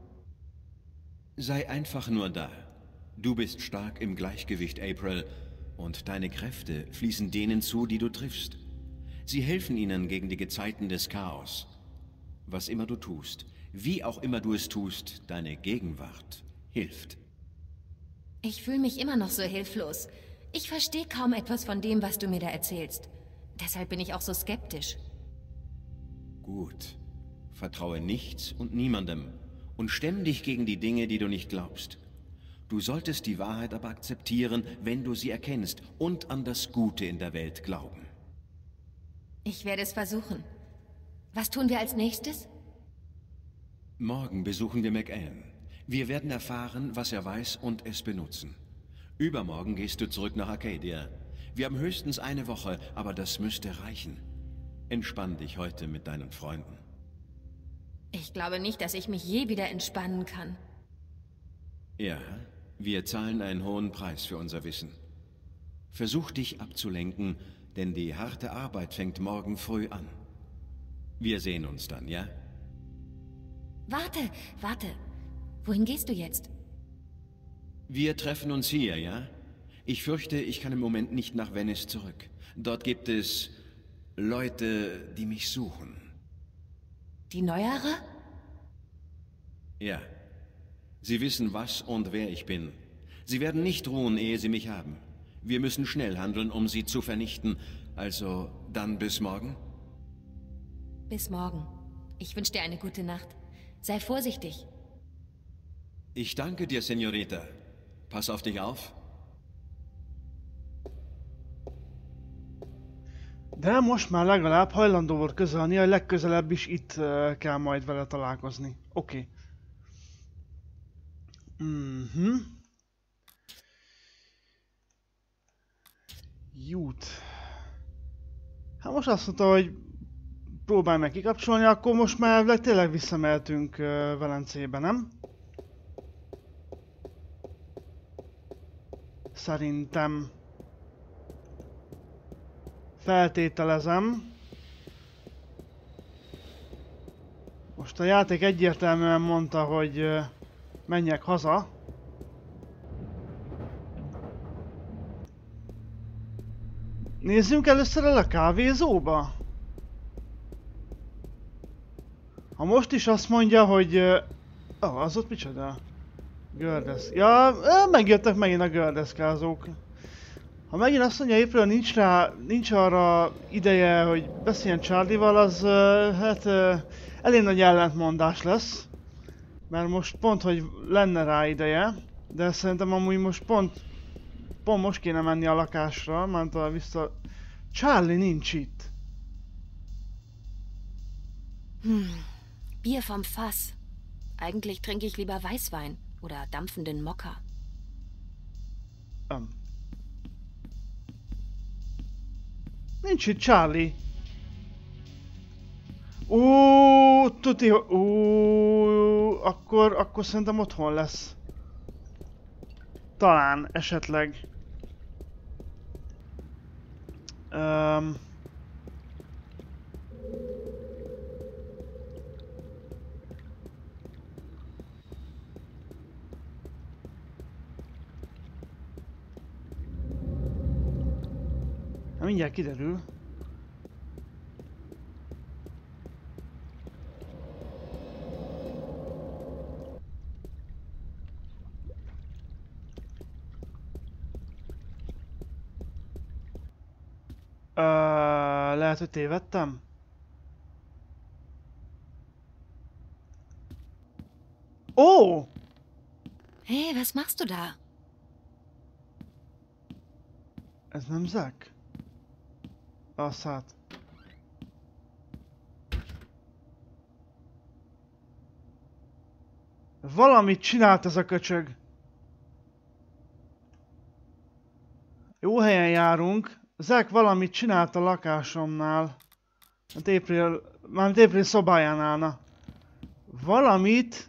Sei einfach nur da. Du bist stark im Gleichgewicht, April, und deine Kräfte fließen denen zu, die du triffst. Sie helfen ihnen gegen die Gezeiten des Chaos. Was immer du tust, wie auch immer du es tust, deine Gegenwart hilft. Ich fühle mich immer noch so hilflos. Ich verstehe kaum etwas von dem, was du mir da erzählst. Deshalb bin ich auch so skeptisch. Gut. Vertraue nichts und niemandem und stemm dich gegen die Dinge, die du nicht glaubst. Du solltest die Wahrheit aber akzeptieren, wenn du sie erkennst und an das Gute in der Welt glauben. Ich werde es versuchen. Was tun wir als nächstes? Morgen besuchen wir McAllen. Wir werden erfahren, was er weiß und es benutzen. Übermorgen gehst du zurück nach Arcadia. Wir haben höchstens eine Woche, aber das müsste reichen. Entspann dich heute mit deinen Freunden. Ich glaube nicht, dass ich mich je wieder entspannen kann. Ja, wir zahlen einen hohen Preis für unser Wissen. Versuch dich abzulenken, denn die harte Arbeit fängt morgen früh an. Wir sehen uns dann, ja? Warte. Wohin gehst du jetzt? Wir treffen uns hier, ja? Ich fürchte, ich kann im Moment nicht nach Venice zurück. Dort gibt es Leute, die mich suchen. Die Neuere? Ja. Sie wissen, was und wer ich bin. Sie werden nicht ruhen, ehe sie mich haben. Wir müssen schnell handeln, um sie zu vernichten. Also, dann bis morgen? Bis morgen. Ich wünsche dir eine gute Nacht. Sei vorsichtig. Ich danke dir, Senorita. Pass auf dich auf. De most már legalább hajlandó volt közölni, hogy legközelebb is itt kell majd vele találkozni. Oké. Jut. Hát most azt mondta, hogy próbálj meg kikapcsolni, akkor most már tényleg visszamehetünk Velencébe, nem? Szerintem. Feltételezem. Most a játék egyértelműen mondta, hogy menjek haza. Nézzünk először el a kávézóba. Ha most is azt mondja, hogy... az ott micsoda? Gördesz. Ja, megjöttek megint a gördeszkázók. Ha megint azt mondja April, nincs arra ideje, hogy beszéljen Charlie-val, az hát elég nagy ellentmondás lesz. Mert most pont, hogy lenne rá ideje. De szerintem amúgy most pont most kéne menni a lakásra, mert vissza... Charlie nincs itt. Bier vom Fass. Eigentlich trinke ich lieber Weißwein oder dampfenden Mokka. Nincs itt Charlie. Tuti, akkor szerintem otthon lesz. Talán, esetleg. Mindjárt kiderül. Lehet, hogy tévedtem? Oh! Hey, was machst du da? Ez nem Zack? Asszát. Valamit csinált ez a köcsög. Jó helyen járunk. Zack valamit csinált a lakásomnál. April szobájánál. Na. Valamit...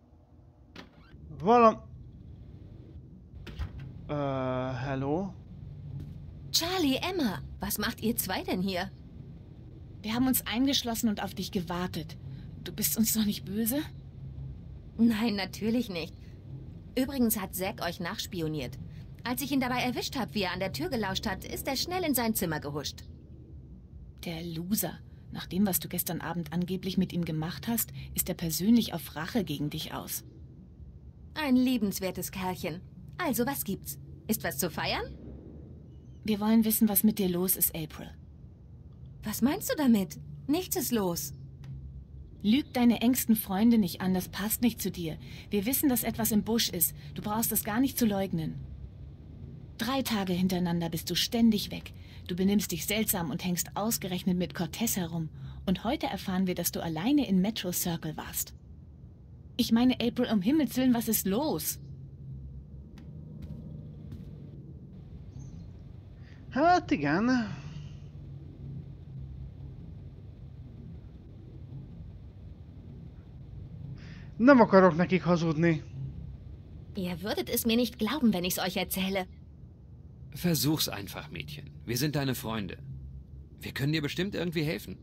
Hello? Charlie, Emma, was macht ihr zwei denn hier? Wir haben uns eingeschlossen und auf dich gewartet. Du bist uns doch nicht böse? Nein, natürlich nicht. Übrigens hat Zack euch nachspioniert. Als ich ihn dabei erwischt habe, wie er an der Tür gelauscht hat, ist er schnell in sein Zimmer gehuscht. Der Loser. Nach dem, was du gestern Abend angeblich mit ihm gemacht hast, ist er persönlich auf Rache gegen dich aus. Ein liebenswertes Kerlchen. Also, was gibt's? Ist was zu feiern? Wir wollen wissen, was mit dir los ist, April. Was meinst du damit? Nichts ist los. Lüg deine engsten Freunde nicht an, das passt nicht zu dir. Wir wissen, dass etwas im Busch ist. Du brauchst es gar nicht zu leugnen. 3 Tage hintereinander bist du ständig weg. Du benimmst dich seltsam und hängst ausgerechnet mit Cortez herum. Und heute erfahren wir, dass du alleine in Metro Circle warst. Ich meine, April, um Himmels Willen, was ist los? Hát igen. Nem akarok nekik hazudni. Ihr würdet es mir nicht glauben, wenn ich's euch erzähle. Versuch's einfach, Mädchen. Wir sind deine Freunde. Wir können dir bestimmt irgendwie helfen.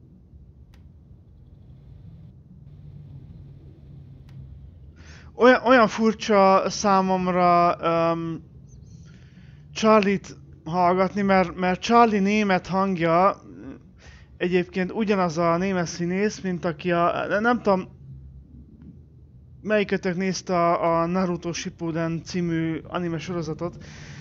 Olyan furcsa számomra Charlie-t hallgatni, mert Charlie német hangja egyébként ugyanaz a német színész, mint aki nem tudom, melyikötök nézte a Naruto Shippuden című anime sorozatot.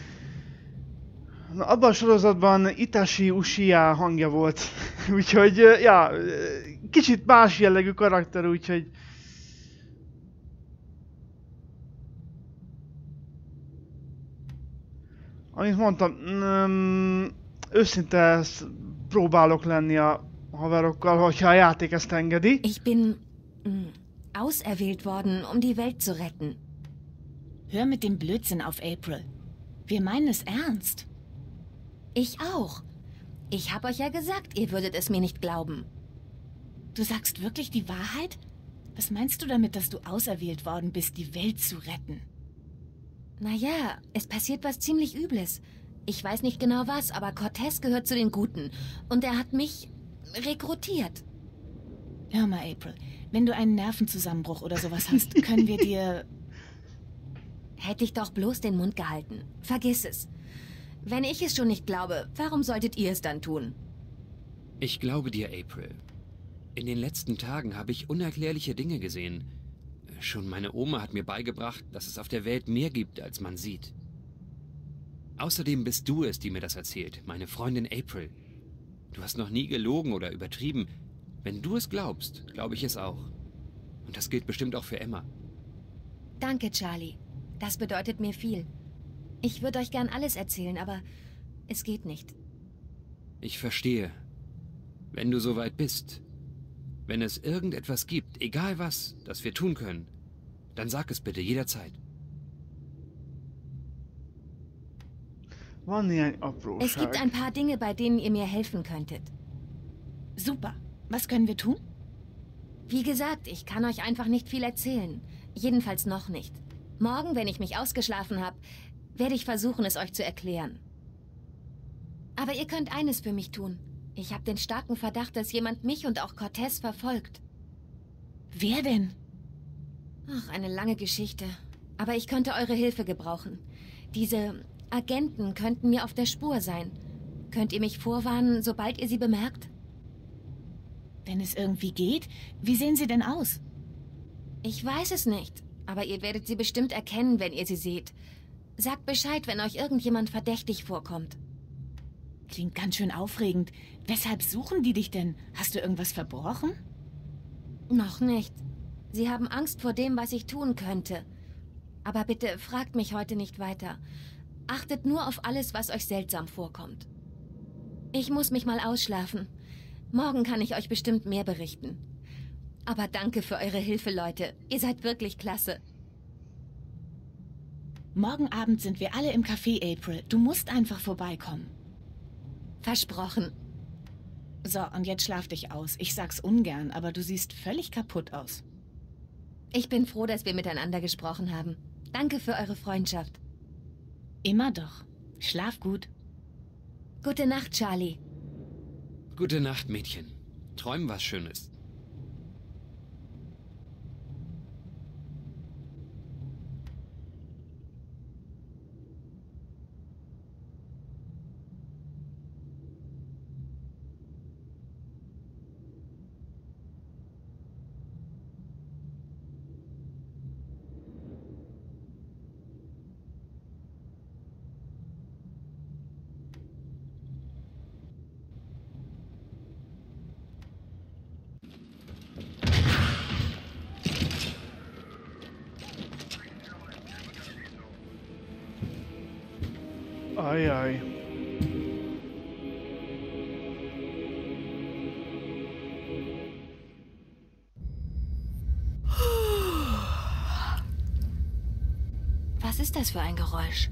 Na, abban a sorozatban Itachi Uchiha hangja volt. Úgyhogy, ja, kicsit más jellegű karakter, úgyhogy... Amit mondtam, őszinte próbálok lenni a haverokkal, hogyha a játék ezt engedi. Ich bin auserwählt worden, um die Welt zu retten. Hör mit dem Blödsinn auf, April. Wir meinen es ernst. Ich auch. Ich habe euch ja gesagt, ihr würdet es mir nicht glauben. Du sagst wirklich die Wahrheit? Was meinst du damit, dass du auserwählt worden bist, die Welt zu retten? Naja, es passiert was ziemlich Übles. Ich weiß nicht genau was, aber Cortez gehört zu den Guten. Und er hat mich rekrutiert. Hör mal, April, wenn du einen Nervenzusammenbruch oder sowas hast, können wir dir... Hätte ich doch bloß den Mund gehalten. Vergiss es. Wenn ich es schon nicht glaube, warum solltet ihr es dann tun? Ich glaube dir, April. In den letzten Tagen habe ich unerklärliche Dinge gesehen. Schon meine Oma hat mir beigebracht, dass es auf der Welt mehr gibt, als man sieht. Außerdem bist du es, die mir das erzählt, meine Freundin April. Du hast noch nie gelogen oder übertrieben. Wenn du es glaubst, glaube ich es auch. Und das gilt bestimmt auch für Emma. Danke, Charlie. Das bedeutet mir viel. Ich würde euch gern alles erzählen, aber es geht nicht. Ich verstehe. Wenn du soweit bist, wenn es irgendetwas gibt, egal was, das wir tun können, dann sag es bitte jederzeit. Es gibt ein paar Dinge, bei denen ihr mir helfen könntet. Super. Was können wir tun? Wie gesagt, ich kann euch einfach nicht viel erzählen. Jedenfalls noch nicht. Morgen, wenn ich mich ausgeschlafen habe, werde ich versuchen, es euch zu erklären. Aber ihr könnt eines für mich tun. Ich habe den starken Verdacht, dass jemand mich und auch Cortez verfolgt. Wer denn? Ach, eine lange Geschichte. Aber ich könnte eure Hilfe gebrauchen. Diese Agenten könnten mir auf der Spur sein. Könnt ihr mich vorwarnen, sobald ihr sie bemerkt? Wenn es irgendwie geht, wie sehen sie denn aus? Ich weiß es nicht, aber ihr werdet sie bestimmt erkennen, wenn ihr sie seht. Sagt Bescheid, wenn euch irgendjemand verdächtig vorkommt. Klingt ganz schön aufregend. Weshalb suchen die dich denn? Hast du irgendwas verbrochen? Noch nicht. Sie haben Angst vor dem, was ich tun könnte. Aber bitte fragt mich heute nicht weiter. Achtet nur auf alles, was euch seltsam vorkommt. Ich muss mich mal ausschlafen. Morgen kann ich euch bestimmt mehr berichten. Aber danke für eure Hilfe, Leute. Ihr seid wirklich klasse. Morgen Abend sind wir alle im Café, April. Du musst einfach vorbeikommen. Versprochen. So, und jetzt schlaf dich aus. Ich sag's ungern, aber du siehst völlig kaputt aus. Ich bin froh, dass wir miteinander gesprochen haben. Danke für eure Freundschaft. Immer doch. Schlaf gut. Gute Nacht, Charlie. Gute Nacht, Mädchen. Träum was Schönes. Ajaj. Was ist das für ein Geräusch?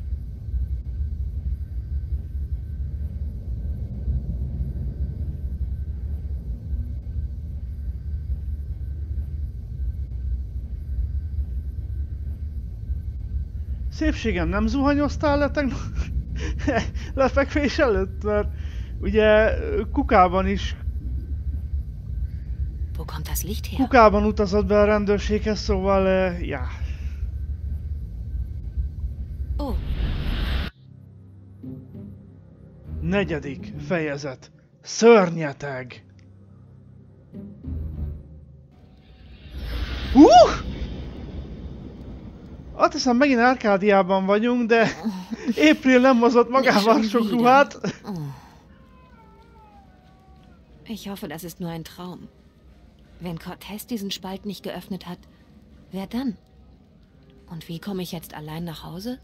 Szépségem, nem zuhanyoztál le tegnap lefekvés előtt? Mert ugye Kukában is... Wo kommt das Licht her? Kukában utazott be a rendőrséghez, szóval... ja. Oh. 4. fejezet. Szörnyeteg. Azt hiszem, megint Arkádiában vagyunk, de April nem hozott magával sok ruhát. Ich hoffe, das ist nur ein Traum. Wenn Cortez diesen Spalt nicht geöffnet hat, wer dann? Und wie komme ich jetzt allein nach Hause?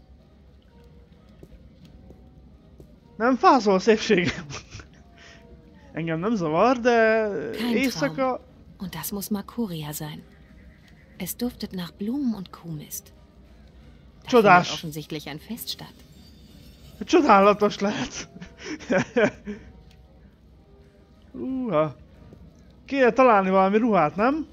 Nem fázol, szépségem. Engem nem zavar, de Kein éjszaka... Traum. Und das muss Makuria sein. Es duftet nach Blumen und Kuhmist. Da findet offensichtlich ein Fest statt. Csodálatos lehet. Kéne találni valami ruhát, nem?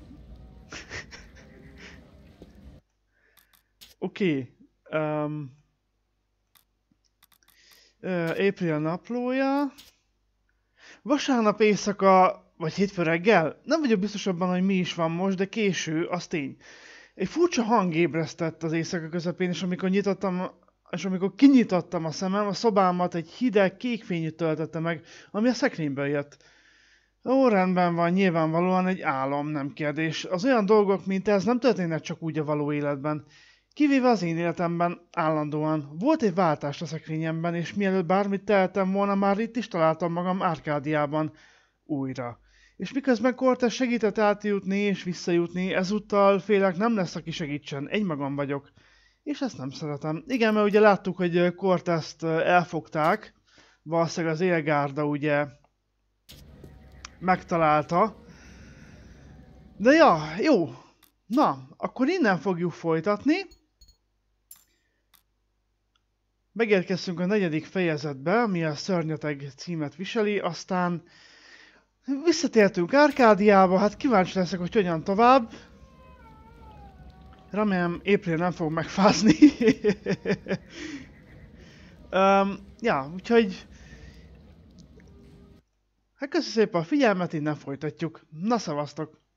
Oké. April naplója. Vasárnap éjszaka, vagy hétfő reggel? Nem vagyok biztos abban, hogy mi is van most, de késő, az tény. Egy furcsa hang ébresztett az éjszaka közepén, és amikor kinyitottam a szemem, a szobámat egy hideg, kék fényű töltötte meg, ami a szekrényből jött. Ó, rendben van, nyilvánvalóan egy álom, nem kérdés. Az olyan dolgok, mint ez nem történnek csak úgy a való életben. Kivéve az én életemben állandóan. Volt egy váltás a szekrényemben, és mielőtt bármit tehettem volna, már itt is találtam magam Árkádiában. Újra. És miközben Cortez segített átjutni és visszajutni, ezúttal félek nem lesz, aki segítsen. Egymagam vagyok. És ezt nem szeretem. Igen, mert ugye láttuk, hogy Cortezt elfogták. Valószínűleg az élgárda ugye megtalálta. De ja, jó. Na, akkor innen fogjuk folytatni. Megérkeztünk a 4. fejezetbe, ami a Szörnyeteg címet viseli, aztán visszatértünk Árkádiába, hát kíváncsi leszek, hogy hogyan tovább. Remélem April nem fog megfázni. Ja, úgyhogy... Hát köszönöm szépen a figyelmet, innen folytatjuk. Na szavaztok!